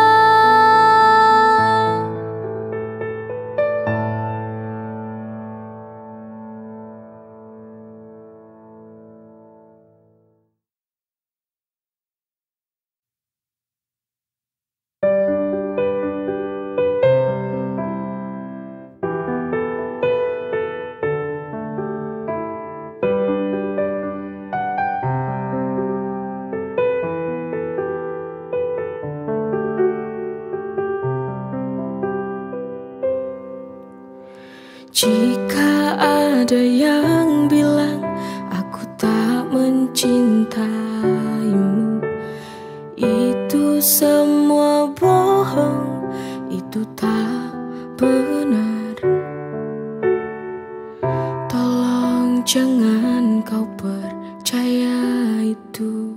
Jika ada yang bilang aku tak mencintaimu, itu semua bohong, itu tak benar. Tolong jangan kau percaya itu.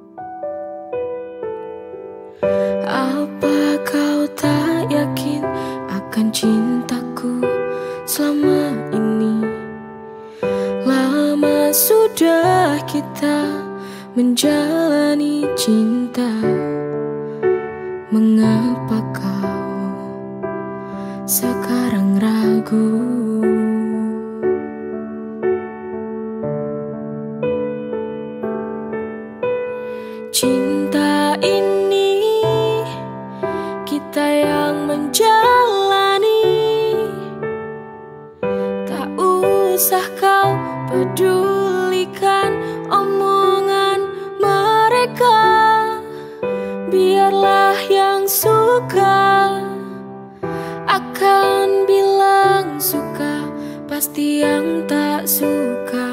Apa kau tak yakin akan cintaku selama ini? Lama sudah kita menjalani cinta. Mengapa kau sekarang ragu? Cinta ini kita yang menjalani. Tak usah kau pedulikan omongan mereka. Biarlah yang suka pasti yang tak suka,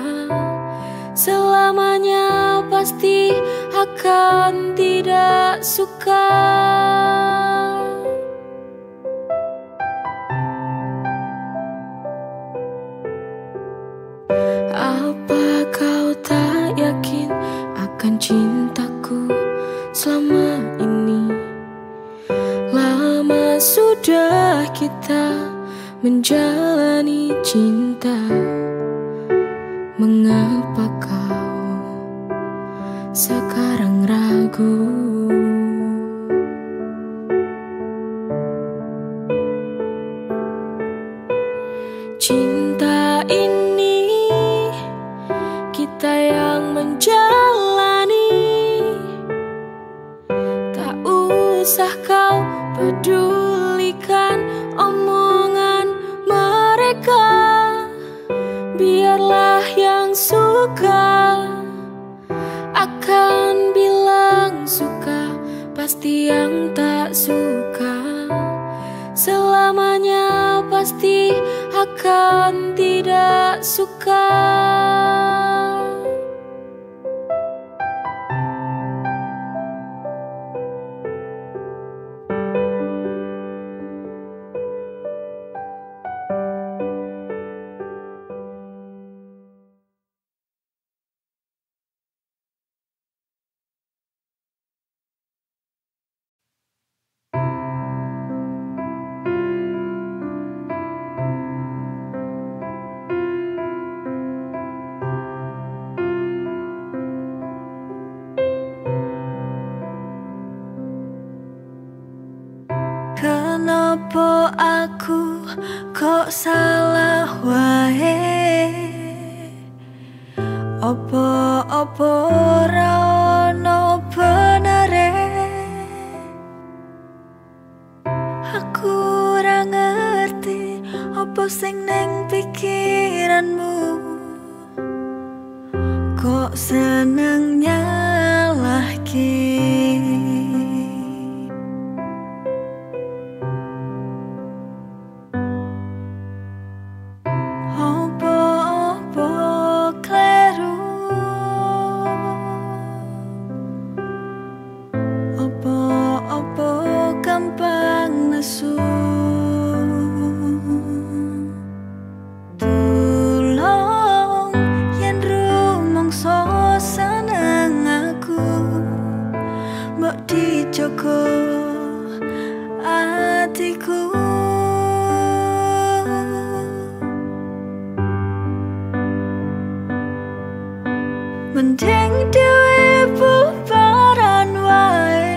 selamanya pasti akan tidak suka. Apa kau tak yakin akan cintaku selama ini? Lama sudah kita menjalani cinta. Mengapa kau sekarang ragu? Cinta ini kita yang menjalani. Tak usah kau pedulikan omongan mereka. Biarlah yang suka akan bilang suka, pasti yang tak suka selamanya pasti akan tidak suka. Kenapa aku kok salah wae? Apa-apa ora ono benere. Aku ora ngerti apa sing ning pikiranmu. Kok seneng nyalahke. Tulung yen rumangsa seneng aku, mbok dijogo atiku. Mending dhewe bubaran wae.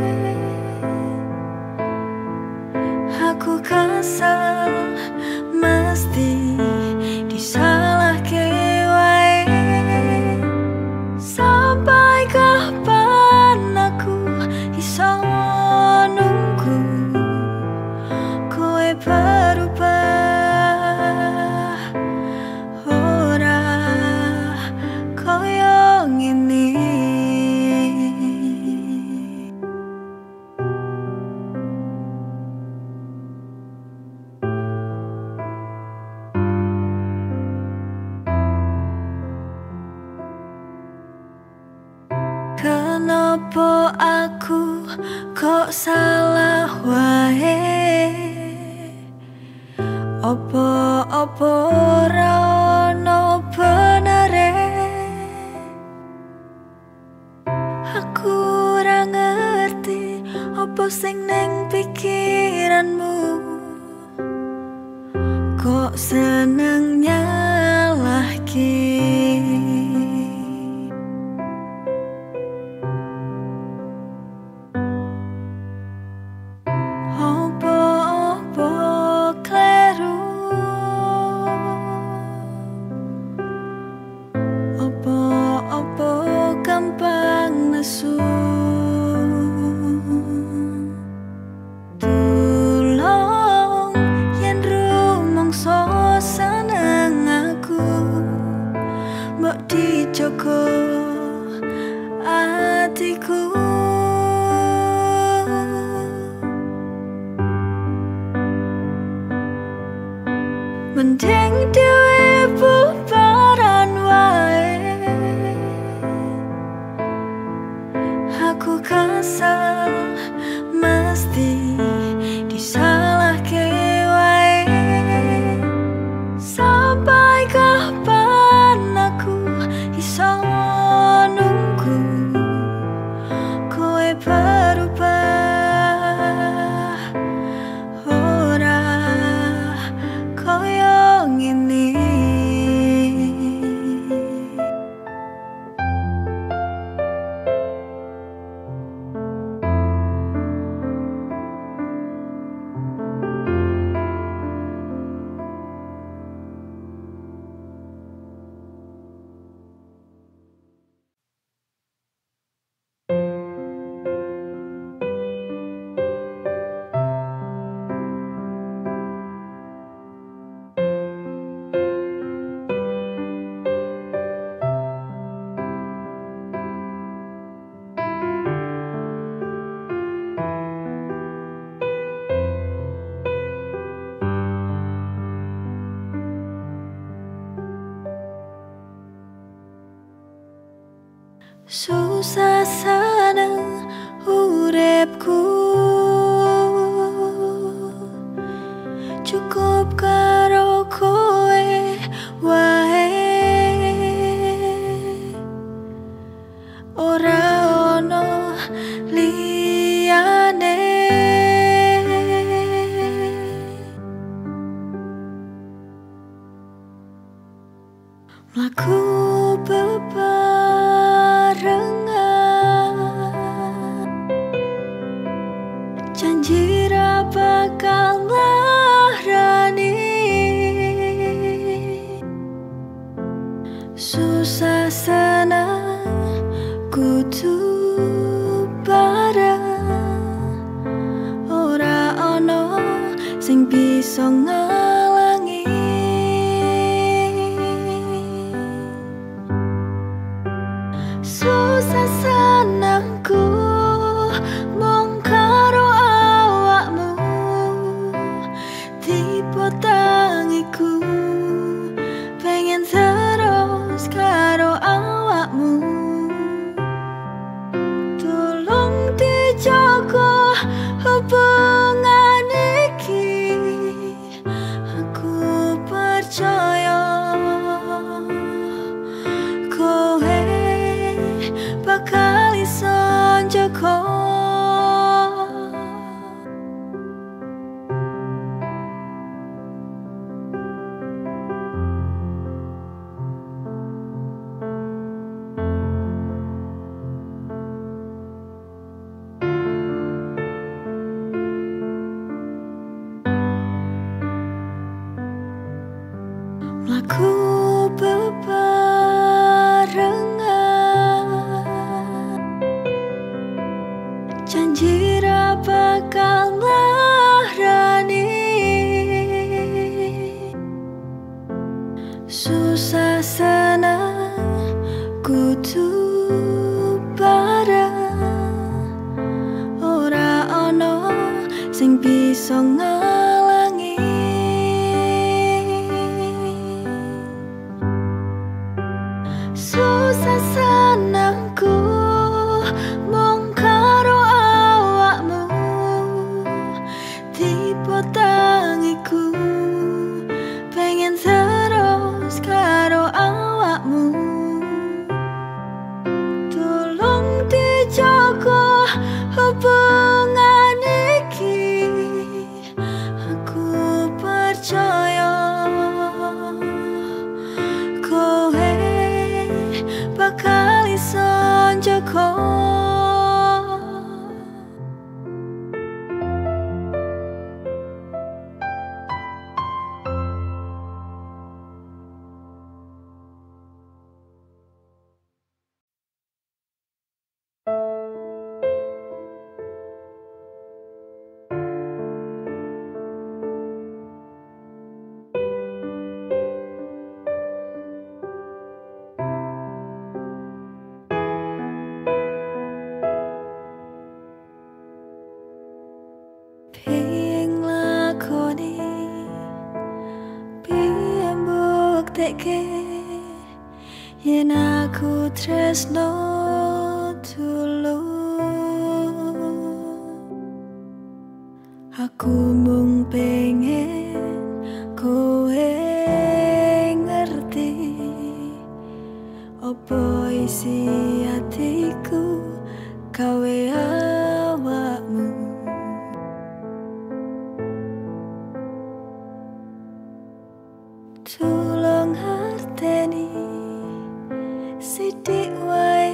Aku kesal mesti disalahke wae. Sampai kapan aku iso nunggu kowe berubah? Ora koyo ngene. Kenapa aku kok salah wae? Apa-apa ora ono benere. Aku ora ngerti apa sing ning pikiranmu. Kok seneng nyalahke. Tulung yen rumangsa seneng aku, mbok dijogo atiku. Mending dhewe Susah seneng uripku, cukup karo kowe wae, ora ono liyane. Mlaku bebarengan, janji ra bakal nglarani. Susah senang kudu bareng, ora ono sing bisa ngalangi. Susah senangku mung karo awakmu, tipe tangiku pengen terus karo awakmu. Tolong dijaga hubungan iki, aku percaya kowe bakal iso njaga. Mlaku bebarengan, janji ra bakal nglarani. Susah senang kudu bareng, ora ono sing bisa ngalangi. Susah senangku mung karo awakmu, tipe tangiku pengen terus karo awakmu. Tolong dijaga hubungan iki, aku percaya kowe bakal iso njaga. Piye nglakoni, piye mbuktekke yen aku tresno tulung. Aku mung pengen kowe ngerti opo isi hatiku gawe awakmu. Tulung harteni sithik wae,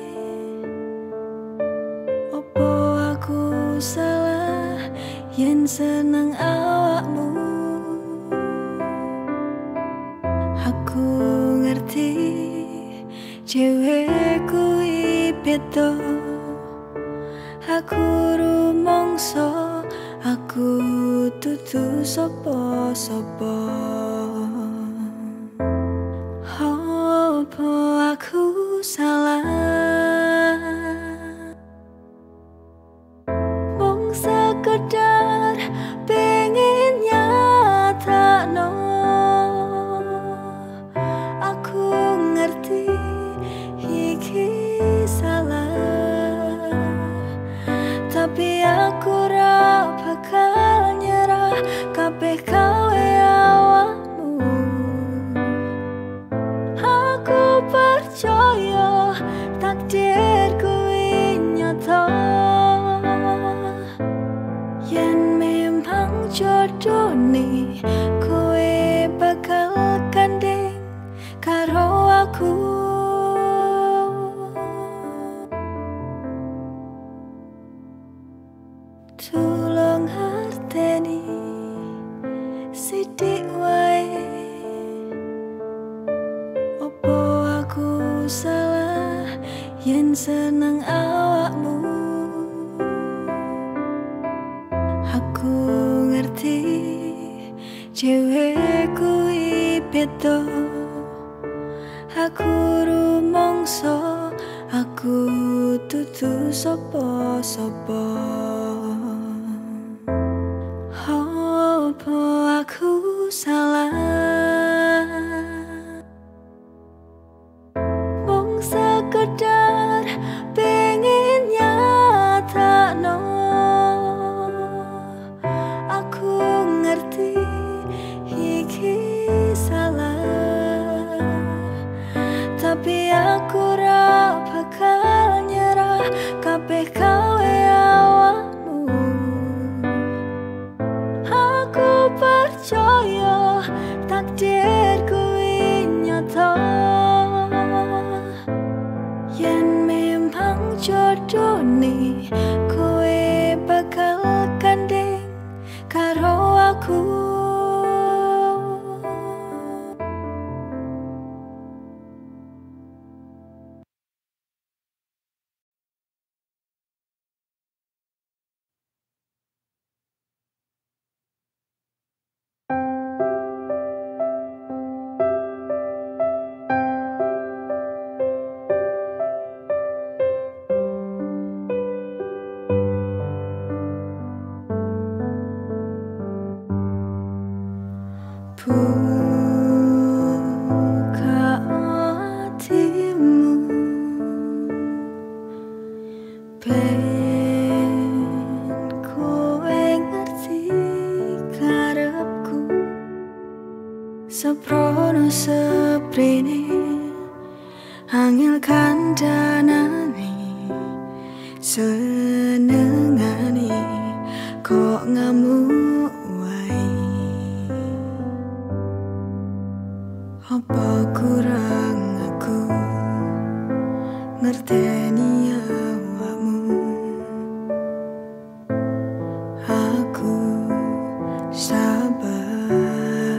opo aku salah yen seneng awakmu. Aku ngerti cewek kuwi beda, aku rumangsa aku dudu sapa-sapa. Apa aku salah mung sekedar pengen nyatakno. Aku ngerti iki jodone kowe bakal gandeng karo aku. Tulung harteni sithik wae, opo aku salah yen seneng awakmu. Aku ngerti cewek kuwi beda, aku rumangsa aku dudu sapa-sapa. Apa aku salah mung sekedar pengen nyatakno. Aku ngerti iki salah, tapi aku ra bakal nyerah kabeh gawe awakmu. Aku percaya takdir kuwi nyata, yen memang jodone kowe bakal gandeng karo aku. Buka hatimu, ben kowe ngerti karepku. Seprono seprene angel kandhanane, senengane kok ngamuk wae. Apa kurang aku ngerteni awakmu? Aku sabar.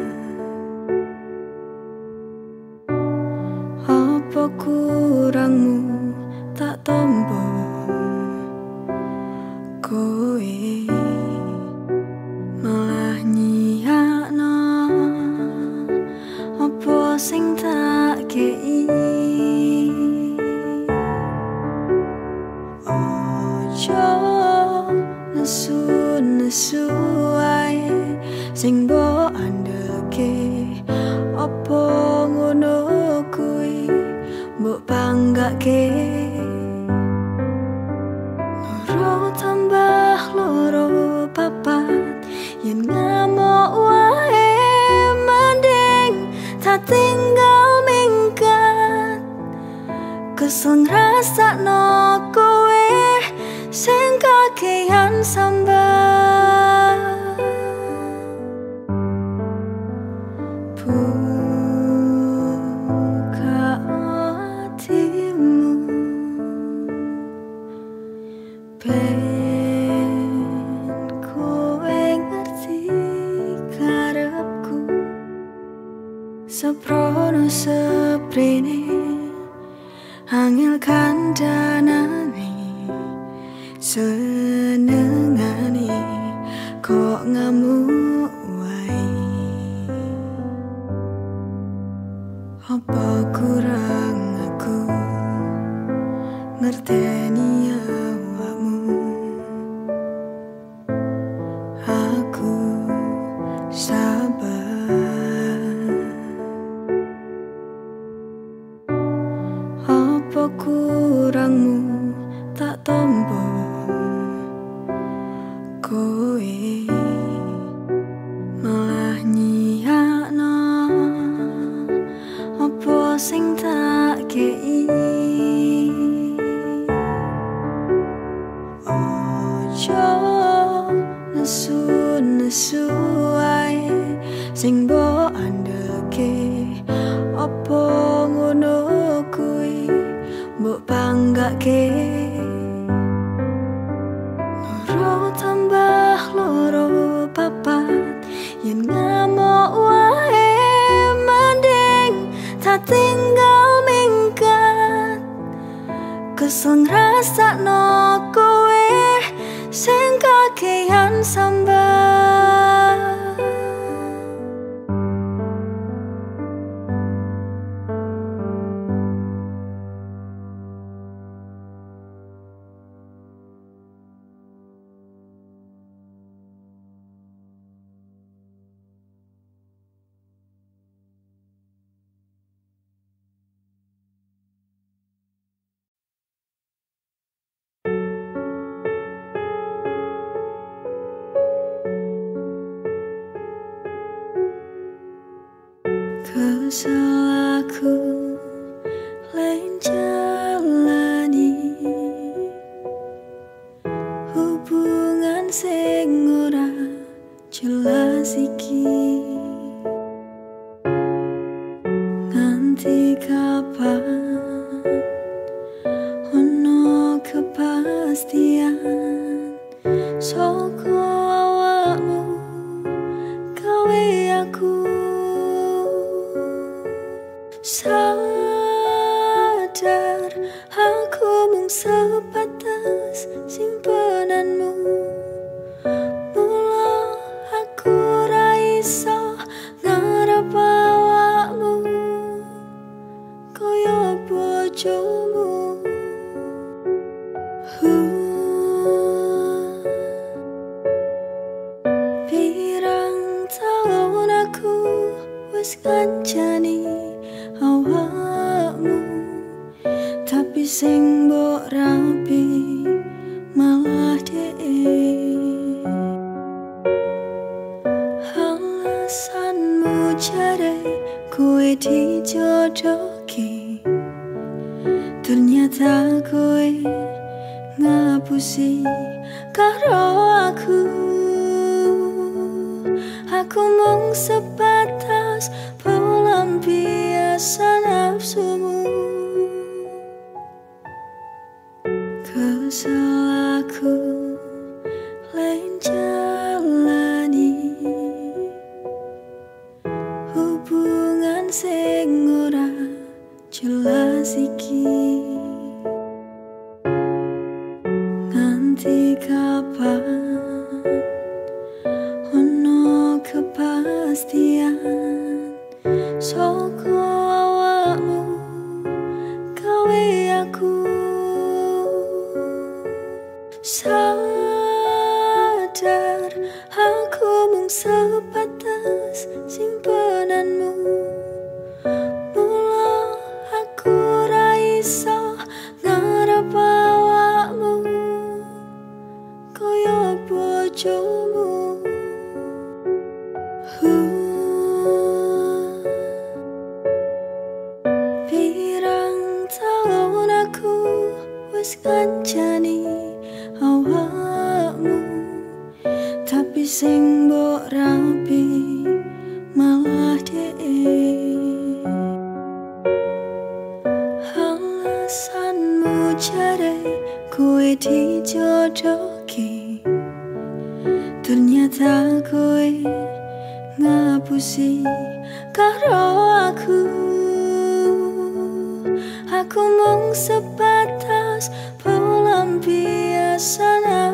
Apa kurangmu tak tombo kowe malah nyiyakno apa sing tak kei. Ojo nesu-nesu wae sing mbok andeke, apa ngono kuwi mbok banggake. Loro tambah loro papat yen ngamuk wae mending tak tinggal minggat. Kesel ngrasakno kowe sing kakehan sambat. Buka hatimu, ben kowe ngerti karepku. Seprono seprene angel kandhanane, senengane kok ngamuk wae. Apa kurang aku ngerteni awakmu? Aku sabar. Apa kurangmu tak tombo kowe malah nyiyakno apa sing tak kei. Ojo nesu-nesu ngurungake loro tambah loro papat yen ngamuk wae mending tak tinggal minggat kesel ngrasakno kowe sing kakehan sambat. Kesel aku lain jalani hubungan sing ora jelas iki nganti kapan ono kepastian soko awakmu gawe aku sadar aku mung sebatas simpenanmu mula aku ra iso ngarep awakmu kaya bojomu. Pirang taun aku wis kancani awakmu tapi sing mbok rapi malah dhek alasanmu jare kowe dijodohke ternyata kowe ngapusi karo aku aku mung sebatas pelampiasan nafsumu. Kesel aku lain jalani hubungan sing ora jelas iki nganti kapan ono kepastian soko awakmu gawe aku sadar aku mung sebatas simpenanmu mula aku ra iso ngarep awakmu kaya bojomu. Pirang taun aku wis kancani awakmu tapi sing mbok rapi malah dhek alasanmu jare kowe dijodohke ternyata kowe ngapusi karo aku aku mung sebatas pelampiasan